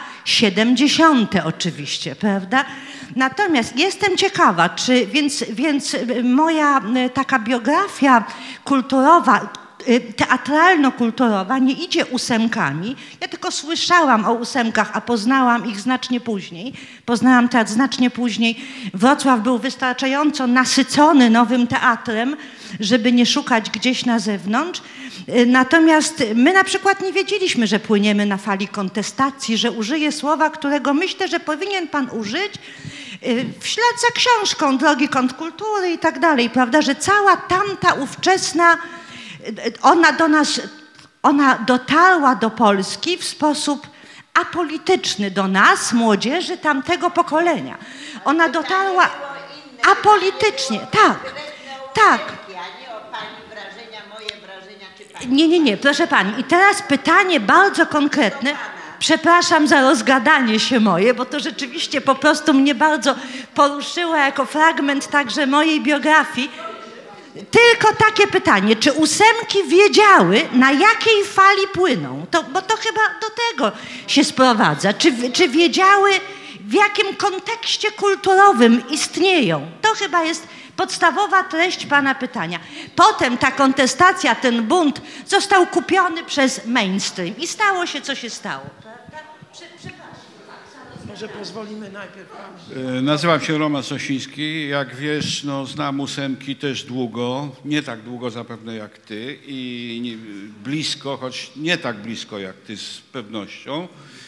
70. oczywiście, prawda? Natomiast jestem ciekawa, więc moja taka biografia kulturowa, teatralno-kulturowa nie idzie 8. Ja tylko słyszałam o 8, a poznałam ich znacznie później. Poznałam teatr znacznie później. Wrocław był wystarczająco nasycony nowym teatrem, żeby nie szukać gdzieś na zewnątrz. Natomiast my na przykład nie wiedzieliśmy, że płyniemy na fali kontestacji, że użyję słowa, którego myślę, że powinien pan użyć w ślad za książką Drogi kontrkultury i tak dalej, prawda, że cała tamta ówczesna ona dotarła do Polski w sposób apolityczny do nas, młodzieży tamtego pokolenia. Ona dotarła apolitycznie, tak. Nie, proszę pani. I teraz pytanie bardzo konkretne. Przepraszam za rozgadanie się moje, bo to rzeczywiście po prostu mnie bardzo poruszyło jako fragment także mojej biografii. Tylko takie pytanie, czy 8 wiedziały, na jakiej fali płyną? Bo to chyba do tego się sprowadza. Czy wiedziały, w jakim kontekście kulturowym istnieją? To chyba jest podstawowa treść pana pytania. Potem ta kontestacja, ten bunt został kupiony przez mainstream i stało się, co się stało. Może pozwolimy najpierw panu. Nazywam się Roman Sosiński. Jak wiesz, no, znam 8 też długo, nie tak długo zapewne jak ty i blisko, choć nie tak blisko jak ty z pewnością.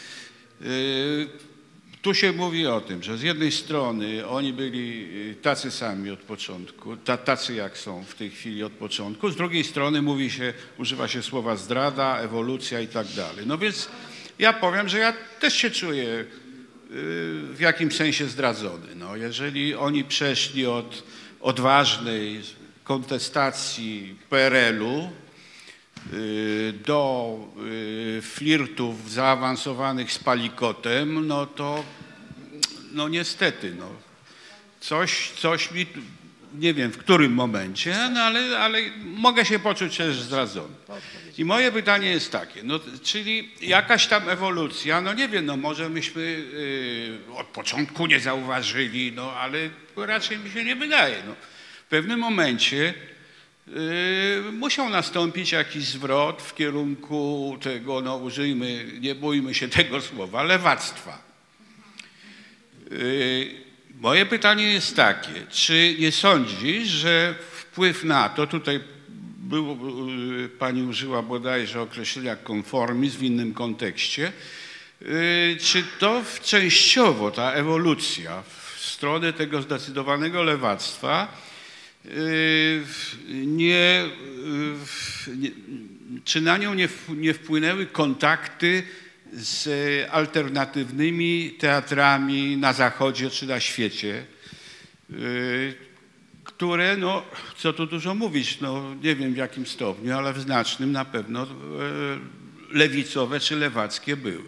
Tu się mówi o tym, że z jednej strony oni byli tacy sami od początku, tacy jak są w tej chwili od początku, z drugiej strony używa się słowa zdrada, ewolucja i tak dalej. No więc ja powiem, że ja też się czuję w jakimś sensie zdradzony. No, jeżeli oni przeszli od odważnej kontestacji PRL-u do flirtów zaawansowanych z Palikotem, no to no niestety, no, coś mi, nie wiem w którym momencie, no ale mogę się poczuć też zdradzony. I moje pytanie jest takie, no, czyli jakaś tam ewolucja, no nie wiem, no może myśmy od początku nie zauważyli, no ale raczej mi się nie wydaje. No. W pewnym momencie musiał nastąpić jakiś zwrot w kierunku tego, no użyjmy, nie bójmy się tego słowa, lewactwa. Moje pytanie jest takie, czy nie sądzisz, że wpływ na to, tutaj pani użyła bodajże określenia konformizm w innym kontekście, czy to częściowo ta ewolucja w stronę tego zdecydowanego lewactwa czy na nią nie wpłynęły kontakty z alternatywnymi teatrami na Zachodzie czy na świecie, które, no co tu dużo mówić, no nie wiem w jakim stopniu, ale w znacznym na pewno lewicowe czy lewackie były.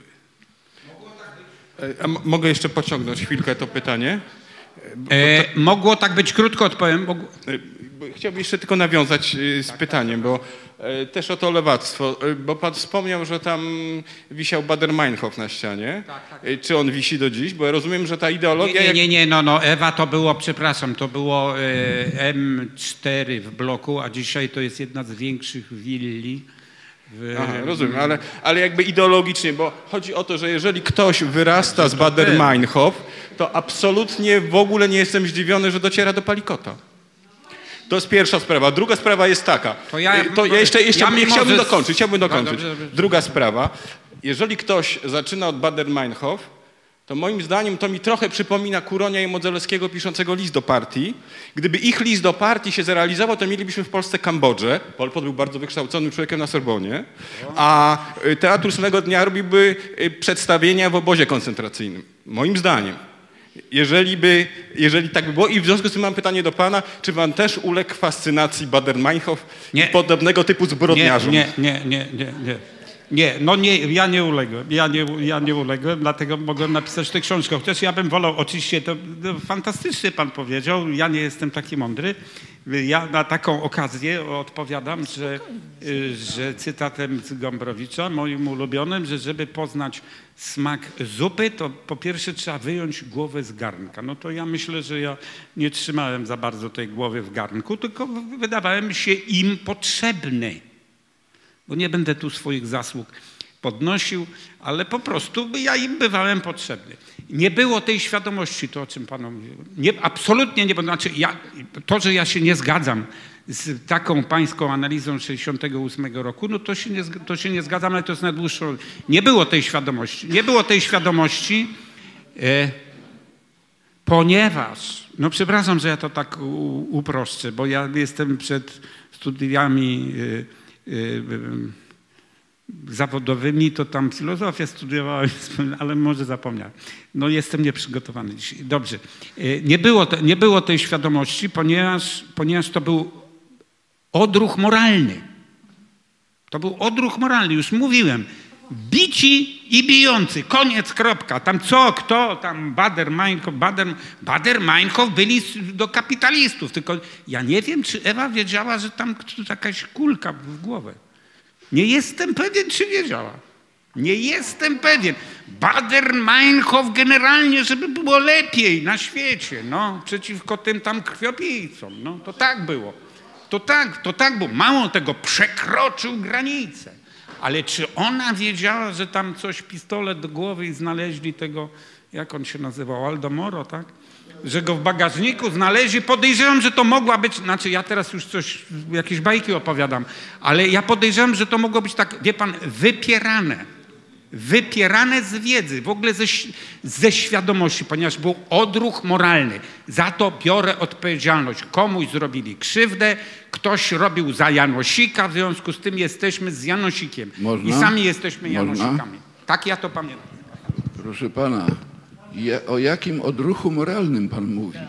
A mogę jeszcze pociągnąć chwilkę to pytanie? Mogło tak być, krótko odpowiem. Chciałbym jeszcze tylko nawiązać z pytaniem, bo też o to lewactwo, bo pan wspomniał, że tam wisiał Baader-Meinhof na ścianie. Czy on wisi do dziś? Bo ja rozumiem, że ta ideologia... Nie, Ewa to było, przepraszam, to było M4 w bloku, a dzisiaj to jest jedna z większych willi. Aha, rozumiem, ale jakby ideologicznie, bo chodzi o to, że jeżeli ktoś wyrasta z Baader-Meinhof, to absolutnie w ogóle nie jestem zdziwiony, że dociera do Palikota. To jest pierwsza sprawa. Druga sprawa jest taka. Chciałbym dokończyć. Druga sprawa. Jeżeli ktoś zaczyna od Baader-Meinhof, to moim zdaniem to mi trochę przypomina Kuronia i Modzelewskiego piszącego list do partii. Gdyby ich list do partii się zrealizował, to mielibyśmy w Polsce Kambodżę. Pol Pot był bardzo wykształconym człowiekiem na Sorbonie, a Teatr 8 dnia robiłby przedstawienia w obozie koncentracyjnym. Moim zdaniem. Jeżeli tak by było. I w związku z tym mam pytanie do pana, czy pan też uległ fascynacji Baader-Meinhof i podobnego typu zbrodniarzom? Nie, ja nie uległem. Ja nie uległem, dlatego mogłem napisać tę książkę. Chociaż ja bym wolał, oczywiście, to fantastycznie pan powiedział, ja nie jestem taki mądry. Ja na taką okazję odpowiadam, że cytatem z Gombrowicza, moim ulubionym, że żeby poznać smak zupy, to po pierwsze trzeba wyjąć głowę z garnka. No to ja myślę, że ja nie trzymałem za bardzo tej głowy w garnku, tylko wydawałem się im potrzebny. Bo nie będę tu swoich zasług podnosił, ale po prostu ja im bywałem potrzebny. Nie było tej świadomości, to o czym panu mówiłem. Absolutnie nie było. Znaczy to, że ja się nie zgadzam z taką pańską analizą 68 roku, no to się nie zgadzam, ale to jest na dłuższą... Nie było tej świadomości. Nie było tej świadomości, ponieważ... No przepraszam, że ja to tak uproszczę, bo ja jestem przed studiami zawodowymi, to tam filozofię studiowałem, ale może zapomniałem. No jestem nieprzygotowany dzisiaj. Dobrze. Nie było tej świadomości, ponieważ to był odruch moralny. To był odruch moralny, już mówiłem. Bici i bijący, koniec, kropka. Tam co, kto, tam Baader-Meinhof byli do kapitalistów. Tylko ja nie wiem, czy Ewa wiedziała, że tam jakaś kulka w głowę. Nie jestem pewien, czy wiedziała. Nie jestem pewien. Baader-Meinhof generalnie, żeby było lepiej na świecie, no, przeciwko tym tam krwiopijcom. No, to tak było. To tak było. Mało tego, przekroczył granicę. Ale czy ona wiedziała, że tam coś, pistolet do głowy i znaleźli tego, jak on się nazywał, Aldo Moro, tak? Że go w bagażniku znaleźli. Podejrzewam, że to mogła być, znaczy ja teraz już jakieś bajki opowiadam, ale ja podejrzewam, że to mogło być tak, wie pan, wypierane z wiedzy, w ogóle ze świadomości, ponieważ był odruch moralny. Za to biorę odpowiedzialność. Komuś zrobili krzywdę, ktoś robił za Janosika, w związku z tym jesteśmy z Janosikiem. I sami jesteśmy Janosikami. Tak ja to pamiętam. Proszę pana, o jakim odruchu moralnym pan mówi?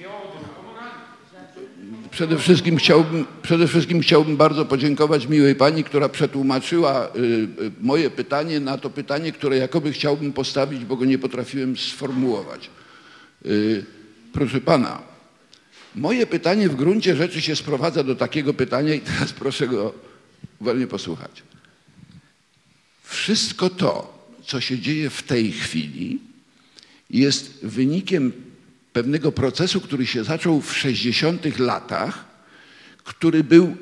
Przede wszystkim chciałbym bardzo podziękować miłej pani, która przetłumaczyła moje pytanie na to pytanie, które jakoby chciałbym postawić, bo go nie potrafiłem sformułować. Proszę pana, moje pytanie w gruncie rzeczy się sprowadza do takiego pytania i teraz proszę go uważnie posłuchać. Wszystko to, co się dzieje w tej chwili, jest wynikiem pewnego procesu, który się zaczął w 60. latach, który był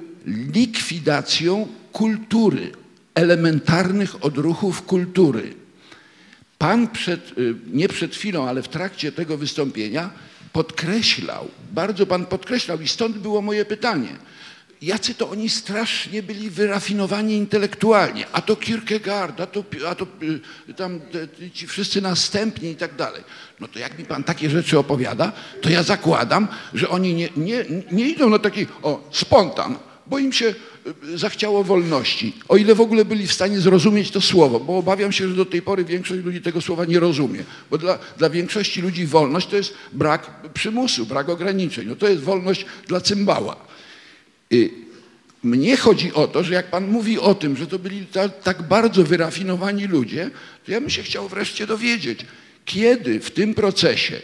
likwidacją kultury, elementarnych odruchów kultury. Pan nie przed chwilą, ale w trakcie tego wystąpienia podkreślał, bardzo pan podkreślał i stąd było moje pytanie. Jacy to oni strasznie byli wyrafinowani intelektualnie, a to Kierkegaard, a to tam ci wszyscy następni i tak dalej. No to jak mi pan takie rzeczy opowiada, to ja zakładam, że oni nie idą na taki spontan, bo im się zachciało wolności, o ile w ogóle byli w stanie zrozumieć to słowo, bo obawiam się, że do tej pory większość ludzi tego słowa nie rozumie, bo dla większości ludzi wolność to jest brak przymusu, brak ograniczeń, no to jest wolność dla cymbała. Mnie chodzi o to, że jak pan mówi o tym, że to byli tak bardzo wyrafinowani ludzie, to ja bym się chciał wreszcie dowiedzieć, kiedy w tym procesie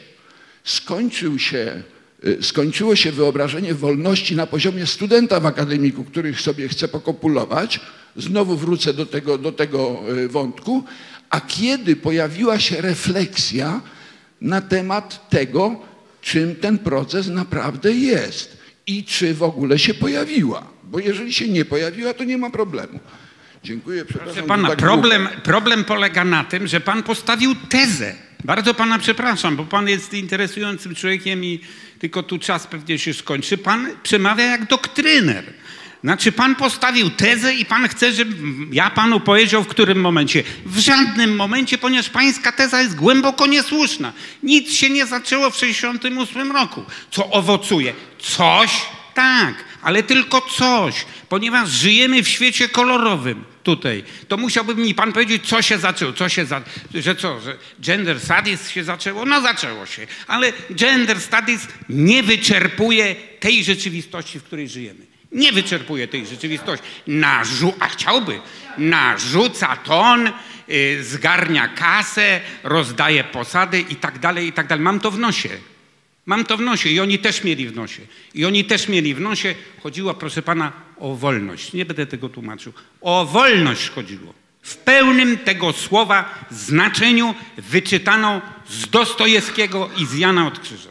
skończyło się wyobrażenie wolności na poziomie studenta w akademiku, który sobie chce pokopulować, znowu wrócę do tego wątku, a kiedy pojawiła się refleksja na temat tego, czym ten proces naprawdę jest i czy w ogóle się pojawiła. Bo jeżeli się nie pojawiła, to nie ma problemu. Dziękuję, przepraszam. Proszę pana, problem polega na tym, że pan postawił tezę. Bardzo pana przepraszam, bo pan jest interesującym człowiekiem i tylko tu czas pewnie się skończy. Pan przemawia jak doktryner. Znaczy pan postawił tezę i pan chce, żebym ja panu powiedział w którym momencie. W żadnym momencie, ponieważ pańska teza jest głęboko niesłuszna. Nic się nie zaczęło w 1968 roku. Co owocuje? Coś, tak, ale tylko coś. Ponieważ żyjemy w świecie kolorowym tutaj, to musiałby mi pan powiedzieć, co się zaczęło. Że gender studies się zaczęło? No zaczęło się. Ale gender studies nie wyczerpuje tej rzeczywistości, w której żyjemy. Nie wyczerpuje tej rzeczywistości. A chciałby. Narzuca ton, zgarnia kasę, rozdaje posady i tak dalej, i tak dalej. Mam to w nosie. Mam to w nosie i oni też mieli w nosie. I oni też mieli w nosie. Chodziło, proszę pana, o wolność. Nie będę tego tłumaczył. O wolność chodziło. W pełnym tego słowa znaczeniu wyczytaną z Dostojewskiego i z Jana od Krzyża.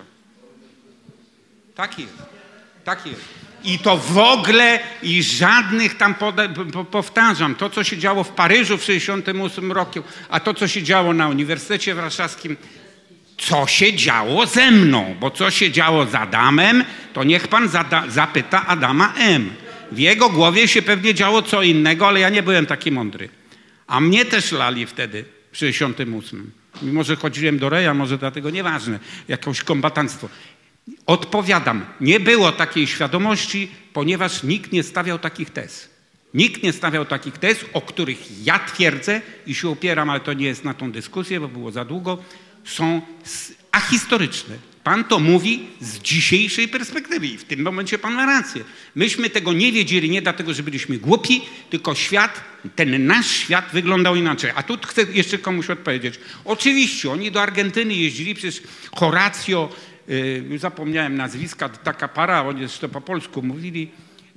Tak jest. Tak jest. I to w ogóle i żadnych tam, powtarzam, to co się działo w Paryżu w 1968 roku, a to co się działo na Uniwersytecie Warszawskim, co się działo ze mną, bo co się działo z Adamem, to niech pan zapyta Adama M. W jego głowie się pewnie działo co innego, ale ja nie byłem taki mądry. A mnie też lali wtedy w 1968. Mimo że chodziłem do Reja, może dlatego nieważne, jakieś kombatanstwo. Odpowiadam, nie było takiej świadomości, ponieważ nikt nie stawiał takich tez. Nikt nie stawiał takich tez, o których ja twierdzę i się opieram, ale to nie jest na tą dyskusję, bo było za długo, są ahistoryczne. Pan to mówi z dzisiejszej perspektywy i w tym momencie pan ma rację. Myśmy tego nie wiedzieli nie dlatego, że byliśmy głupi, tylko świat, ten nasz świat wyglądał inaczej. A tu chcę jeszcze komuś odpowiedzieć. Oczywiście oni do Argentyny jeździli, przecież Horacio, zapomniałem nazwiska, taka para, oni zresztą po polsku mówili,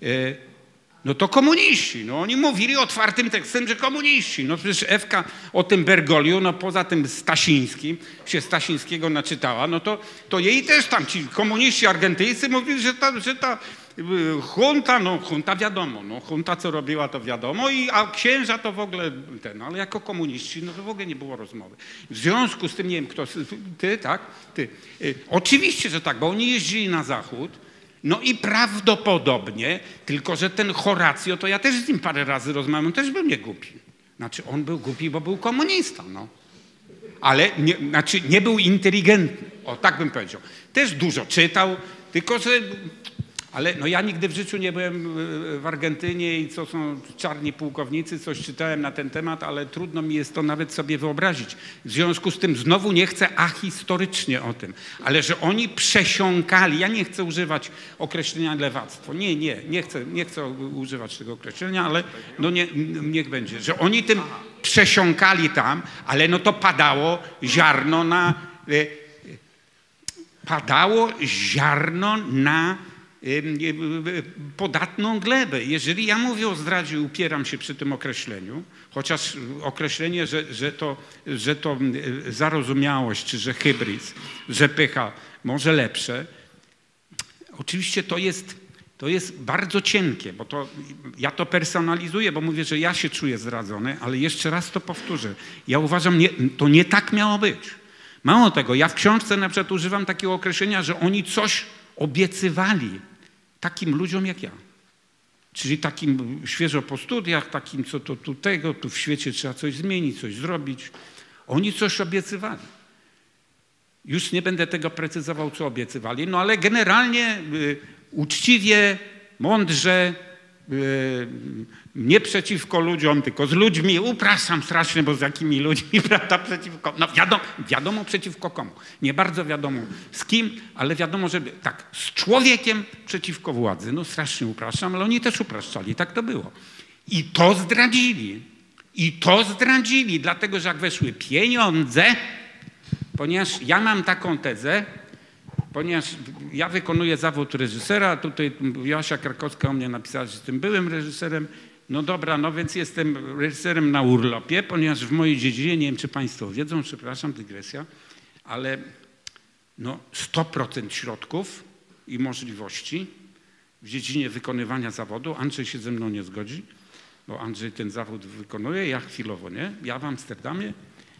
no to komuniści. No oni mówili otwartym tekstem, że komuniści. No przecież Ewka o tym Bergoliu, no poza tym Stasińskim, się Stasińskiego naczytała, no to jej też tam ci komuniści argentyńscy mówili, że ta junta, no junta wiadomo, no junta co robiła to wiadomo, a księża to w ogóle ale jako komuniści, no to w ogóle nie było rozmowy. W związku z tym, nie wiem kto, ty, tak? Ty. Oczywiście, że tak, bo oni jeździli na zachód, no i prawdopodobnie, tylko że ten Horacio, to ja też z nim parę razy rozmawiam, on też był nie głupi. Znaczy on był głupi, bo był komunista, no. Ale nie był inteligentny, o tak bym powiedział. Też dużo czytał, tylko że... Ale no ja nigdy w życiu nie byłem w Argentynie i co są czarni pułkownicy, coś czytałem na ten temat, ale trudno mi jest to nawet sobie wyobrazić. W związku z tym znowu nie chcę ahistorycznie o tym, ale że oni przesiąkali, ja nie chcę używać określenia lewactwo, nie chcę używać tego określenia, ale no niech będzie, że oni tym przesiąkali tam, ale no to padało ziarno na podatną glebę. Jeżeli ja mówię o zdradzie, upieram się przy tym określeniu, chociaż określenie, że to zarozumiałość, czy że hybryz, że pycha, może lepsze. Oczywiście to jest to jest bardzo cienkie, bo ja to personalizuję, bo mówię, że ja się czuję zradzony, ale jeszcze raz to powtórzę. Ja uważam, to nie tak miało być. Mało tego, ja w książce na przykład używam takiego określenia, że oni coś obiecywali takim ludziom jak ja. Czyli takim świeżo po studiach, takim co tu w świecie trzeba coś zmienić, coś zrobić. Oni coś obiecywali. Już nie będę tego precyzował, co obiecywali, no ale generalnie uczciwie, mądrze, nie przeciwko ludziom, tylko z ludźmi. Upraszam strasznie, bo z jakimi ludźmi, prawda, przeciwko, no wiadomo przeciwko komu. Nie bardzo wiadomo z kim, ale wiadomo, że tak, z człowiekiem przeciwko władzy. No strasznie upraszam, ale oni też upraszczali, tak to było. I to zdradzili, dlatego że jak weszły pieniądze, ponieważ ja mam taką tezę, ponieważ ja wykonuję zawód reżysera, tutaj Joasia Krakowska o mnie napisała, że jestem byłym reżyserem. No dobra, no więc jestem reżyserem na urlopie, ponieważ w mojej dziedzinie, nie wiem czy Państwo wiedzą, przepraszam, dygresja, ale no 100% środków i możliwości w dziedzinie wykonywania zawodu, Andrzej się ze mną nie zgodzi, bo Andrzej ten zawód wykonuje, ja chwilowo nie, ja w Amsterdamie,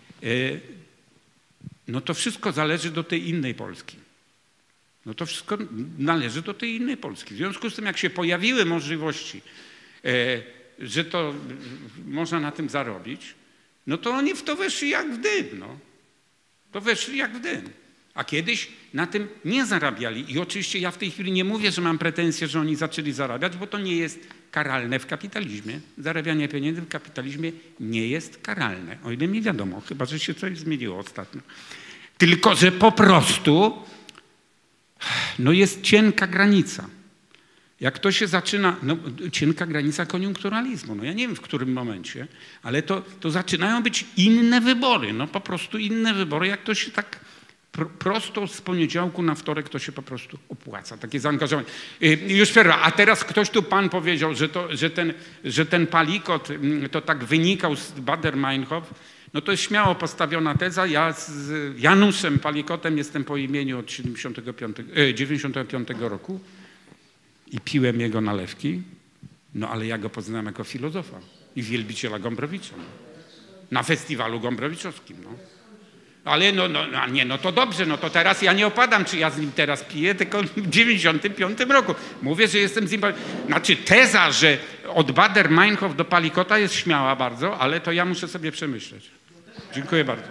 no to wszystko zależy do tej innej Polski. No to wszystko należy do tej innej Polski. W związku z tym, jak się pojawiły możliwości, że to można na tym zarobić, no to oni w to weszli jak w dym. No. To weszli jak w dym. A kiedyś na tym nie zarabiali. I oczywiście ja w tej chwili nie mówię, że mam pretensje, że oni zaczęli zarabiać, bo to nie jest karalne w kapitalizmie. Zarabianie pieniędzy w kapitalizmie nie jest karalne. O ile mi wiadomo, chyba że się coś zmieniło ostatnio. Tylko że po prostu no jest cienka granica. Jak to się zaczyna, no cienka granica koniunkturalizmu, no ja nie wiem w którym momencie, ale to zaczynają być inne wybory, no po prostu inne wybory, jak to się tak prosto z poniedziałku na wtorek to się po prostu opłaca, takie zaangażowanie. Już przerwa, a teraz ktoś tu pan powiedział, że ten palikot to tak wynikał z Baader-Meinhof. No to jest śmiało postawiona teza. Ja z Januszem Palikotem jestem po imieniu od 95 roku i piłem jego nalewki, no ale ja go poznałem jako filozofa i wielbiciela Gombrowicza. Na festiwalu gombrowiczowskim, no. Ale no to dobrze, no to teraz ja nie opadam, czy ja z nim teraz piję, tylko w 95 roku. Mówię, że jestem z nim... Znaczy teza, że od Baader-Meinhof do Palikota jest śmiała bardzo, ale to ja muszę sobie przemyśleć. Dziękuję bardzo.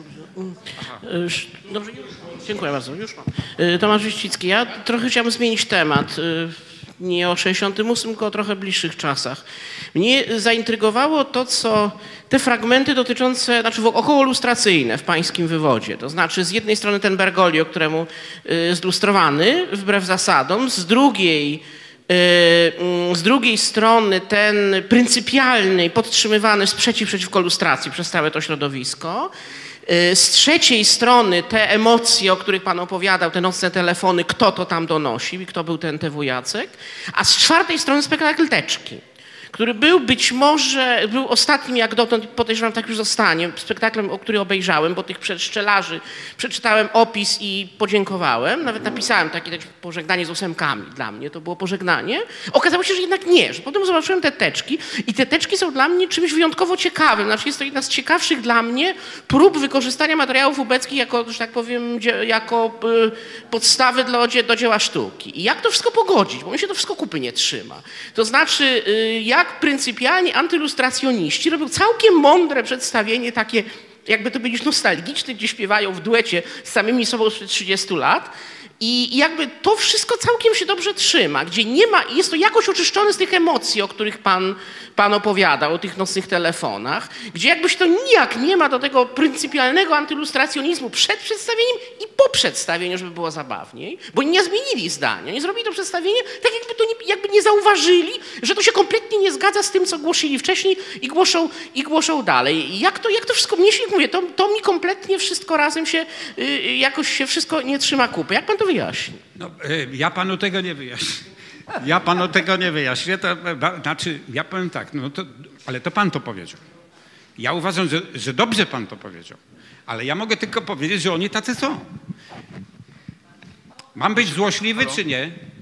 Dobrze, dziękuję bardzo, już mam. Tomasz Wiścicki, ja trochę chciałbym zmienić temat. Nie o 68, tylko o trochę bliższych czasach. Mnie zaintrygowało to, co te fragmenty dotyczące, znaczy okołolustracyjne w pańskim wywodzie. To znaczy z jednej strony ten Bergoglio, któremu zlustrowany wbrew zasadom, z drugiej strony ten pryncypialny, podtrzymywany sprzeciw przeciwko lustracji przez całe to środowisko. Z trzeciej strony te emocje, o których pan opowiadał, te nocne telefony, kto to tam donosił i kto był ten TW Jacek. A z czwartej strony spektakl Teczki, który był być może, był ostatnim jak dotąd, podejrzewam tak już zostanie, spektaklem, o który obejrzałem, bo tych pszczelarzy przeczytałem opis i podziękowałem. Nawet napisałem takie pożegnanie z ósemkami dla mnie, to było pożegnanie. Okazało się, że jednak nie, że potem zobaczyłem te Teczki i te Teczki są dla mnie czymś wyjątkowo ciekawym. Znaczy jest to jedna z ciekawszych dla mnie prób wykorzystania materiałów ubeckich jako, że tak powiem, jako podstawy do dzieła sztuki. I jak to wszystko pogodzić, bo mi się to wszystko kupy nie trzyma. To znaczy, jak pryncypialnie antylustracjoniści robią całkiem mądre przedstawienie, takie jakby to powiedzieć nostalgiczne, gdzie śpiewają w duecie z samymi sobą sprzed 30 lat. I jakby to wszystko całkiem się dobrze trzyma, gdzie nie ma, jest to jakoś oczyszczone z tych emocji, o których pan opowiadał, o tych nocnych telefonach, gdzie jakby się to nijak nie ma do tego pryncypialnego antylustracjonizmu przed przedstawieniem i po przedstawieniu, żeby było zabawniej, bo nie zmienili zdania, nie zrobili to przedstawienie tak jakby nie zauważyli, że to się kompletnie nie zgadza z tym, co głosili wcześniej i głoszą dalej. I jak to wszystko, mnie się mówię, to mi kompletnie wszystko razem się, jakoś się wszystko nie trzyma kupy. Jak pan to wyjaśni? No, ja panu tego nie wyjaśnię. Ja panu tego nie wyjaśnię. To znaczy, ja powiem tak, no to, ale to pan to powiedział. Ja uważam, że dobrze pan to powiedział. Ale ja mogę tylko powiedzieć, że oni tacy są. Mam być złośliwy, czy nie?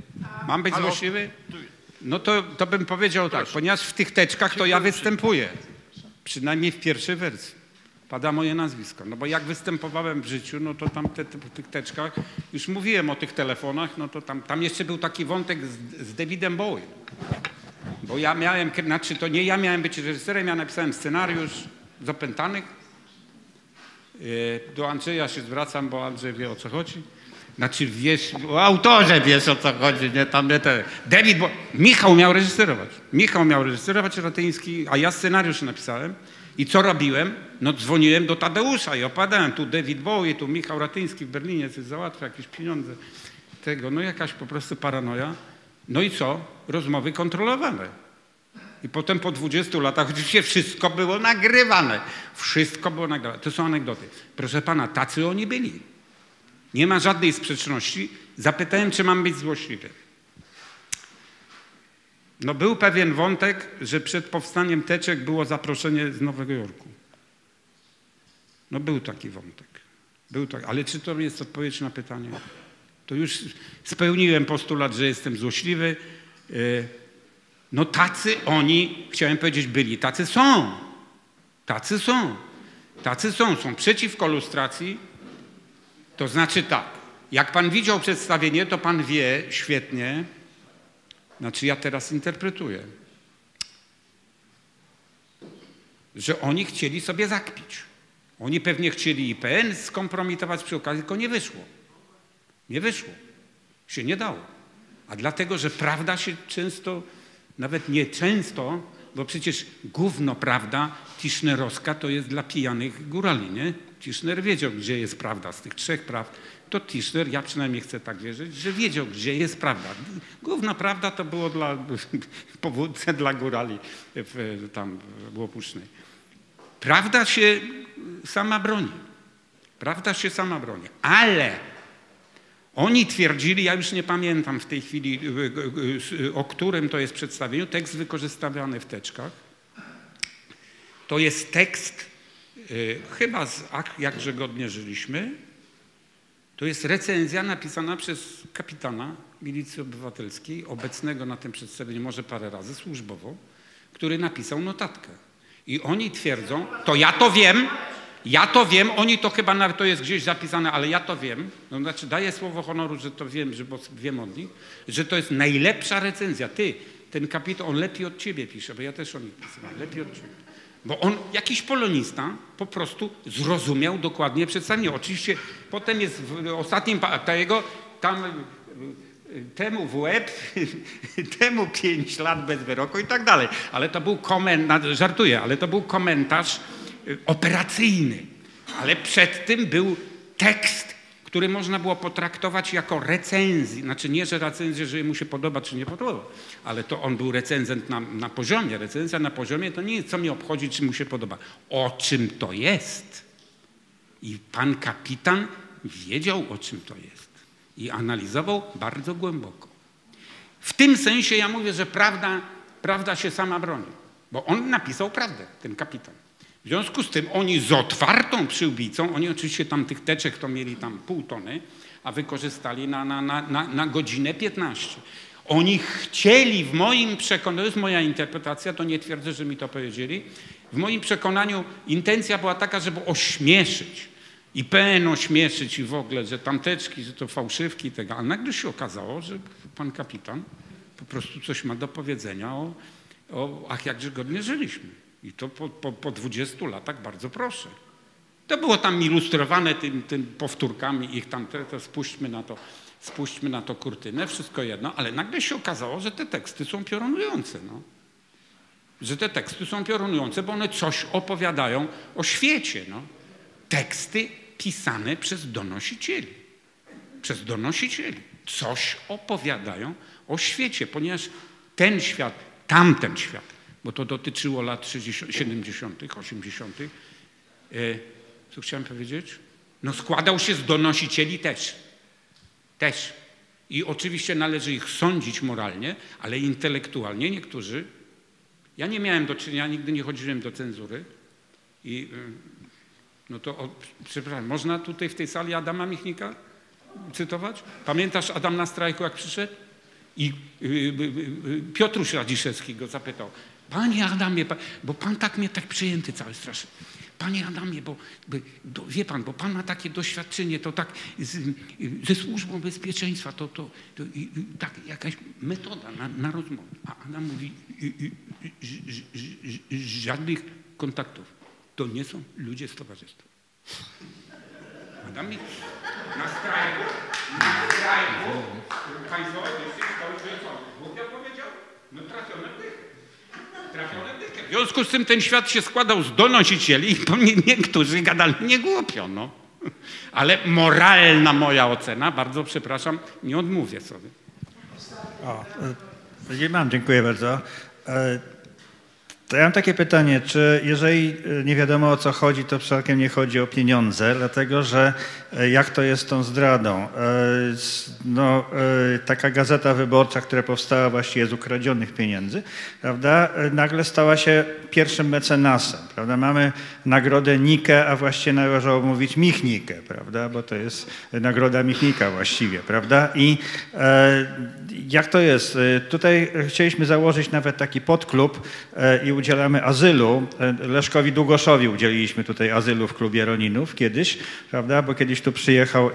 Mam być złośliwy? No to bym powiedział tak, ponieważ w tych teczkach to ja występuję. Przynajmniej w pierwszej wersji. Pada moje nazwisko. No bo jak występowałem w życiu, no to tam w tych teczkach, już mówiłem o tych telefonach, no to tam jeszcze był taki wątek z Davidem Bowie. Bo ja miałem, znaczy to nie ja miałem być reżyserem, ja napisałem scenariusz z Opętanych. Do Andrzeja się zwracam, bo Andrzej wie, o co chodzi. Znaczy wiesz, o autorze wiesz, o co chodzi, nie tam nie te. David, bo Michał miał reżyserować Ratyński, a ja scenariusz napisałem. I co robiłem? No dzwoniłem do Tadeusza i opadałem. Tu David Bowie, tu Michał Ratyński w Berlinie, coś załatwia, jakieś pieniądze. Tego, no jakaś po prostu paranoja. No i co? Rozmowy kontrolowane. I potem po 20 latach oczywiście wszystko było nagrywane. Wszystko było nagrywane. To są anegdoty. Proszę pana, tacy oni byli. Nie ma żadnej sprzeczności. Zapytałem, czy mam być złośliwy. No był pewien wątek, że przed powstaniem teczek było zaproszenie z Nowego Jorku. No był taki wątek. Ale czy to jest odpowiedź na pytanie? To już spełniłem postulat, że jestem złośliwy. No tacy oni, chciałem powiedzieć, byli. Tacy są. Są przeciwko lustracji. To znaczy tak, jak pan widział przedstawienie, to pan wie świetnie, znaczy ja teraz interpretuję, że oni chcieli sobie zakpić. Oni pewnie chcieli IPN skompromitować przy okazji, tylko nie wyszło. Nie wyszło. Się nie dało. A dlatego, że prawda się często, nawet nie często, bo przecież gówno prawda tischnerowska to jest dla pijanych górali, nie? Tischner wiedział, gdzie jest prawda z tych trzech prawd. To Tischner, ja przynajmniej chcę tak wierzyć, że wiedział, gdzie jest prawda. Gówno prawda to było powódce dla górali tam w Łopusznej. Prawda się sama broni. Ale oni twierdzili, ja już nie pamiętam w tej chwili, o którym to jest przedstawieniu, tekst wykorzystywany w teczkach. To jest tekst chyba z Ach, jakże godnie żyliśmy. To jest recenzja napisana przez kapitana Milicji Obywatelskiej, obecnego na tym przedstawieniu może parę razy służbowo, który napisał notatkę. I oni twierdzą, to ja to wiem, oni to chyba nawet to jest gdzieś zapisane, ale ja to wiem, no znaczy daję słowo honoru, że to wiem, bo wiem od nich, że to jest najlepsza recenzja. Ten kapitan, on lepiej od ciebie pisze, bo ja też o nich pisałem, lepiej od ciebie. Bo on, jakiś polonista, po prostu zrozumiał dokładnie przedstawienie. Oczywiście potem jest w ostatnim tam temu w łeb, temu 5 lat bez wyroku i tak dalej. Ale to był komentarz, żartuję, ale to był komentarz operacyjny. Ale przed tym był tekst, który można było potraktować jako recenzję. Znaczy nie, że recenzję, że mu się podoba czy nie podoba, ale to on był recenzent na poziomie. Recenzja na poziomie to nie jest, co mi obchodzi, czy mu się podoba. O czym to jest? I pan kapitan wiedział, o czym to jest. I analizował bardzo głęboko. W tym sensie ja mówię, że prawda się sama broni. Bo on napisał prawdę, ten kapitan. W związku z tym oni z otwartą przyłbicą, oni oczywiście tam tych teczek to mieli tam 0,5 tony, a wykorzystali na godzinę 15. Oni chcieli w moim przekonaniu, to jest moja interpretacja, to nie twierdzę, że mi to powiedzieli, w moim przekonaniu intencja była taka, żeby ośmieszyć. IPN ośmieszyć i w ogóle, że tamteczki, że to fałszywki i tego. A nagle się okazało, że pan kapitan po prostu coś ma do powiedzenia o ach, jakże godnie żyliśmy. I to po 20 latach bardzo proszę. To było tam ilustrowane tym powtórkami ich tam, to spuśćmy na to kurtynę, wszystko jedno, ale nagle się okazało, że te teksty są piorunujące. No. Że te teksty są piorunujące, bo one coś opowiadają o świecie. No. Teksty pisane przez donosicieli. Przez donosicieli. Coś opowiadają o świecie, ponieważ ten świat, tamten świat, bo to dotyczyło lat 70., 80. Co chciałem powiedzieć? No składał się z donosicieli też. Też. I oczywiście należy ich sądzić moralnie, ale intelektualnie niektórzy. Ja nie miałem do czynienia, nigdy nie chodziłem do cenzury. I no to, przepraszam, można tutaj w tej sali Adama Michnika cytować? Pamiętasz Adam na strajku, jak przyszedł? I Piotruś Radziszewski go zapytał, panie Adamie, bo pan tak mnie tak przyjęty cały strasznie. Panie Adamie, bo wie pan, bo pan ma takie doświadczenie, to tak ze służbą bezpieczeństwa, to tak jakaś metoda na rozmowę. A Adam mówi, żadnych kontaktów. To nie są ludzie z towarzystwa. Adam mi na strajku państwowej szkoły Bóg powiedział, no trafione dychę. W związku z tym ten świat się składał z donosicieli i niektórzy gadali nie głupio, no. Ale moralna moja ocena, bardzo przepraszam, nie odmówię sobie. Dziękuję bardzo. To ja mam takie pytanie, czy jeżeli nie wiadomo o co chodzi, to przypadkiem nie chodzi o pieniądze, dlatego że jak to jest z tą zdradą? Taka Gazeta Wyborcza, która powstała właściwie z ukradzionych pieniędzy, prawda, nagle stała się pierwszym mecenasem, prawda? Mamy nagrodę Nike, a właściwie należało mówić Michnikę, prawda, bo to jest nagroda Michnika właściwie, prawda? I jak to jest? Tutaj chcieliśmy założyć nawet taki podklub i udzielamy azylu. Leszkowi Długoszowi udzieliliśmy tutaj azylu w klubie Roninów kiedyś, prawda, bo kiedyś tu przyjechał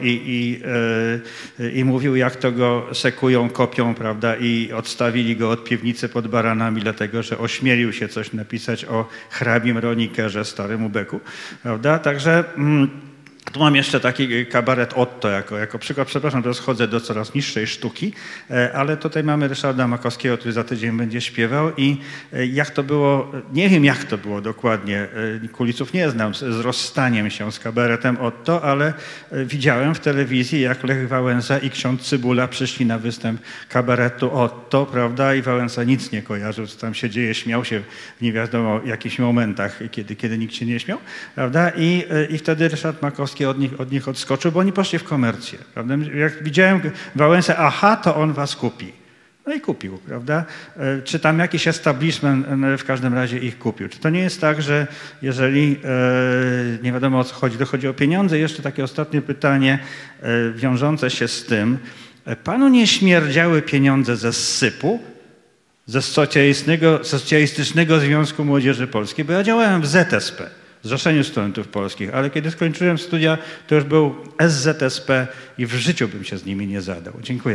i mówił, jak to go sekują, kopią, prawda, i odstawili go od piwnicy pod baranami, dlatego że ośmielił się coś napisać o hrabim Ronikerze, starym ubeku, prawda, także... Tu mam jeszcze taki kabaret Otto jako przykład. Przepraszam, teraz chodzę do coraz niższej sztuki, ale tutaj mamy Ryszarda Makowskiego, który za tydzień będzie śpiewał i jak to było, nie wiem jak to było dokładnie, kulisów nie znam, z rozstaniem się z kabaretem Otto, ale widziałem w telewizji, jak Lech Wałęsa i ksiądz Cybula przyszli na występ kabaretu Otto, prawda, i Wałęsa nic nie kojarzył, co tam się dzieje, śmiał się w nie wiadomo jakichś momentach, kiedy nikt się nie śmiał, prawda, i wtedy Ryszard Makowski od nich odskoczył, bo oni poszli w komercję, prawda? Jak widziałem Wałęsę, aha, to on was kupi. No i kupił, prawda? Czy tam jakiś establishment w każdym razie ich kupił. Czy to nie jest tak, że jeżeli nie wiadomo o co chodzi, to chodzi o pieniądze? Jeszcze takie ostatnie pytanie wiążące się z tym. Panu nie śmierdziały pieniądze ze SSYP-u, ze Socjalistycznego Związku Młodzieży Polskiej, bo ja działałem w ZSP. Zrzeszeniu Studentów Polskich, ale kiedy skończyłem studia, to już był SZSP i w życiu bym się z nimi nie zadał. Dziękuję.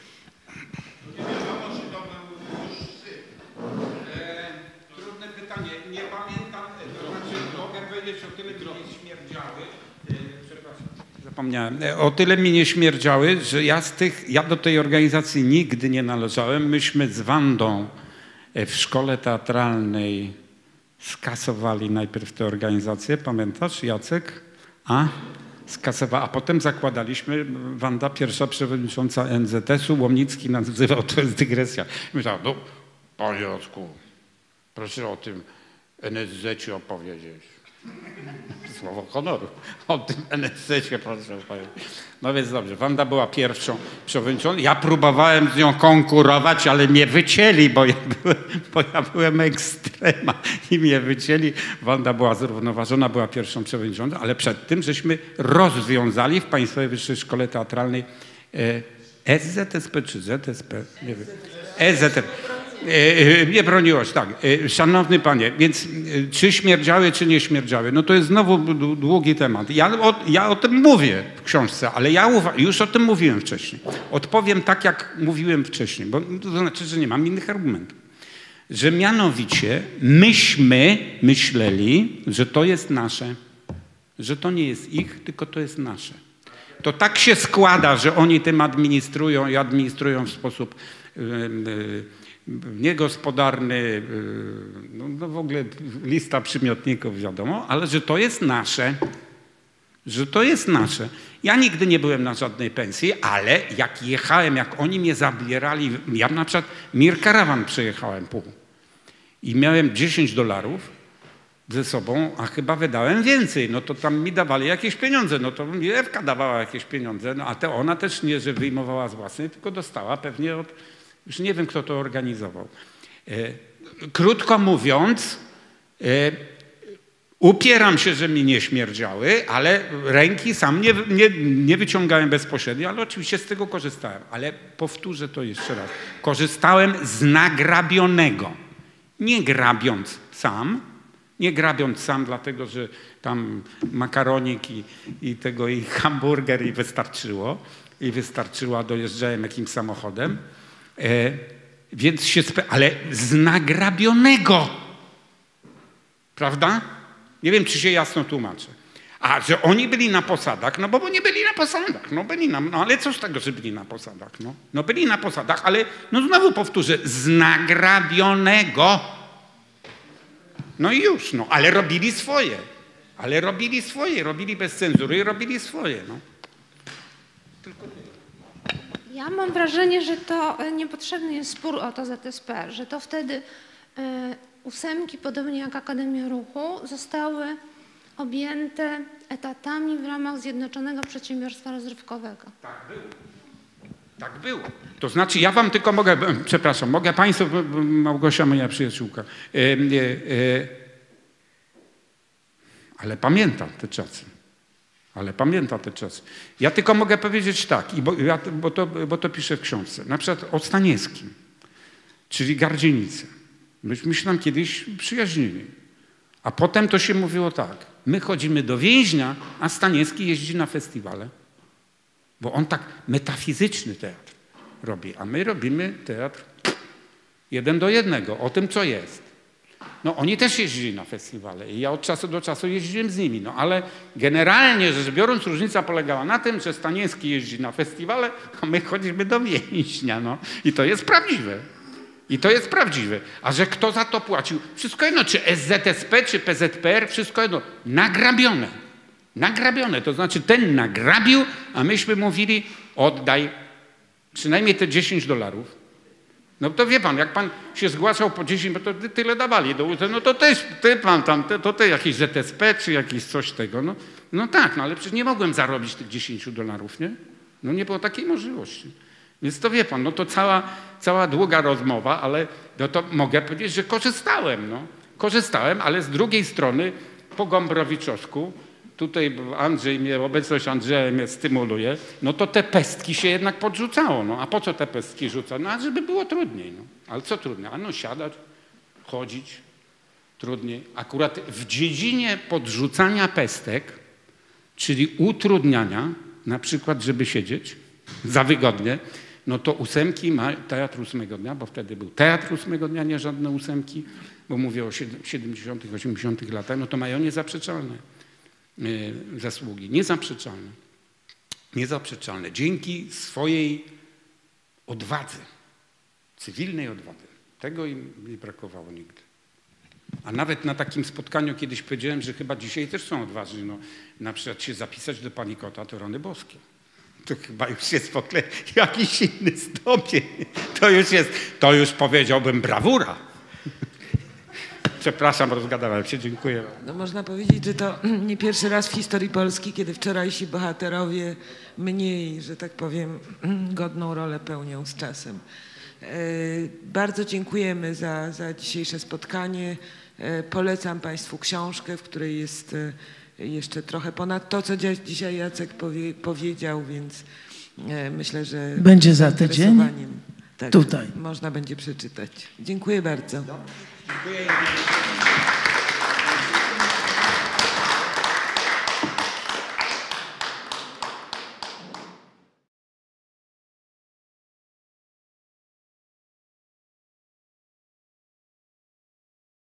Trudne pytanie. Nie pamiętam, to znaczy mogę powiedzieć o tyle, mi nie śmierdziały. Przepraszam, zapomniałem. O tyle mi nie śmierdziały, że ja do tej organizacji nigdy nie należałem. Myśmy z Wandą w szkole teatralnej skasowali najpierw tę organizację, pamiętasz, Jacek? A potem zakładaliśmy, Wanda, pierwsza przewodnicząca NZS-u, Łomnicki nazywał, to jest dygresja. Myślałem, no panie Jacku, proszę o tym NSZ-cie opowiedzieć. Słowo honoru. O tym NSZ-cie proszę opowiedzieć. No więc dobrze, Wanda była pierwszą przewodniczącą. Ja próbowałem z nią konkurować, ale mnie wycięli, bo ja byłem ekstrema i mnie wycięli. Wanda była zrównoważona, była pierwszą przewodniczącą, ale przed tym żeśmy rozwiązali w Państwowej Wyższej Szkole Teatralnej SZSP czy ZSP? Nie wiem. SZSP. Nie broniłeś, tak. Szanowny panie, więc czy śmierdziały, czy nie śmierdziały? No to jest znowu długi temat. Ja o tym mówię w książce, ale ja już o tym mówiłem wcześniej. Odpowiem tak, jak mówiłem wcześniej, bo to znaczy, że nie mam innych argumentów. Że mianowicie myśmy myśleli, że to jest nasze, że to nie jest ich, tylko to jest nasze. To tak się składa, że oni tym administrują i administrują w sposób niegospodarny, no w ogóle lista przymiotników wiadomo, ale że to jest nasze, że to jest nasze. Ja nigdy nie byłem na żadnej pensji, ale jak jechałem, jak oni mnie zabierali, ja na przykład Mir Caravan przejechałem pół i miałem $10 ze sobą, a chyba wydałem więcej, no to tam mi dawali jakieś pieniądze, no to mi Ewka dawała jakieś pieniądze, no a ona też nie, że wyjmowała z własnej, tylko dostała pewnie od, już nie wiem kto to organizował. Krótko mówiąc, Upieram się, że mi nie śmierdziały, ale ręki sam nie wyciągałem bezpośrednio, ale oczywiście z tego korzystałem. Ale powtórzę to jeszcze raz. Korzystałem z nagrabionego. Nie grabiąc sam, dlatego że tam makaronik i hamburger i wystarczyło. Dojeżdżałem jakimś samochodem. Więc ale z nagrabionego. Prawda? Nie wiem, czy się jasno tłumaczę. A że oni byli na posadach, no bo nie byli na posadach. No ale co z tego, że byli na posadach? No byli na posadach, ale no znowu powtórzę, z nagrabionego. No i już, no, ale robili swoje. Robili bez cenzury i robili swoje, no. Ja mam wrażenie, że to niepotrzebny jest spór o to ZSP, że to wtedy 8, podobnie jak Akademia Ruchu, zostały objęte etatami w ramach Zjednoczonego Przedsiębiorstwa Rozrywkowego. Tak było. To znaczy, ja wam tylko mogę, przepraszam, mogę państwu, Małgosia, moja przyjaciółka, ale pamiętam te czasy. Ja tylko mogę powiedzieć tak, bo to piszę w książce, na przykład o Staniewskim, czyli Gardzienice. Myśmy się tam kiedyś przyjaźnili. A potem to się mówiło tak. My chodzimy do więźnia, a Staniewski jeździ na festiwale. Bo on tak metafizyczny teatr robi, a my robimy teatr 1 do 1, o tym, co jest. No oni też jeździli na festiwale i ja od czasu do czasu jeździłem z nimi. No ale generalnie rzecz biorąc, różnica polegała na tym, że Staniewski jeździ na festiwale, a my chodzimy do więźnia. No. I to jest prawdziwe. A że kto za to płacił? Wszystko jedno, czy SZSP, czy PZPR, wszystko jedno. Nagrabione. To znaczy ten nagrabił, a myśmy mówili oddaj przynajmniej te $10. No to wie pan, jak pan się zgłaszał po 10, to tyle dawali. No to też, to te jakieś ZSP, czy jakieś coś tego. No tak, no ale przecież nie mogłem zarobić tych $10, nie? No nie było takiej możliwości. Więc to wie pan, no to cała długa rozmowa, ale no to mogę powiedzieć, że korzystałem, ale z drugiej strony po Gombrowiczoszku, tutaj obecność Andrzeja mnie stymuluje, no to te pestki się jednak podrzucało. No a po co te pestki rzucać? No a żeby było trudniej. No. Ale co trudniej? No siadać, chodzić, trudniej. Akurat w dziedzinie podrzucania pestek, czyli utrudniania, na przykład żeby siedzieć za wygodnie, no to 8 ma teatr 8 dnia, bo wtedy był teatr 8 dnia, nie żadne 8, bo mówię o 70., 80. latach, no to mają niezaprzeczalne zasługi. Niezaprzeczalne. Dzięki swojej odwadze, cywilnej odwadze. Tego im nie brakowało nigdy. A nawet na takim spotkaniu kiedyś powiedziałem, że chyba dzisiaj też są odważni. No, na przykład się zapisać do Panikota, to rany boskie. To chyba już jest w ogóle jakiś inny stopień. To już powiedziałbym brawura. Przepraszam, rozgadałem się, dziękuję. No można powiedzieć, że to nie pierwszy raz w historii Polski, kiedy wczorajsi bohaterowie mniej, że tak powiem, godną rolę pełnią z czasem. Bardzo dziękujemy za dzisiejsze spotkanie. Polecam państwu książkę, w której jest jeszcze trochę ponad to, co dzisiaj Jacek powiedział, więc myślę, że będzie za tydzień tak, tutaj. Można będzie przeczytać. Dziękuję bardzo. Dziękuję.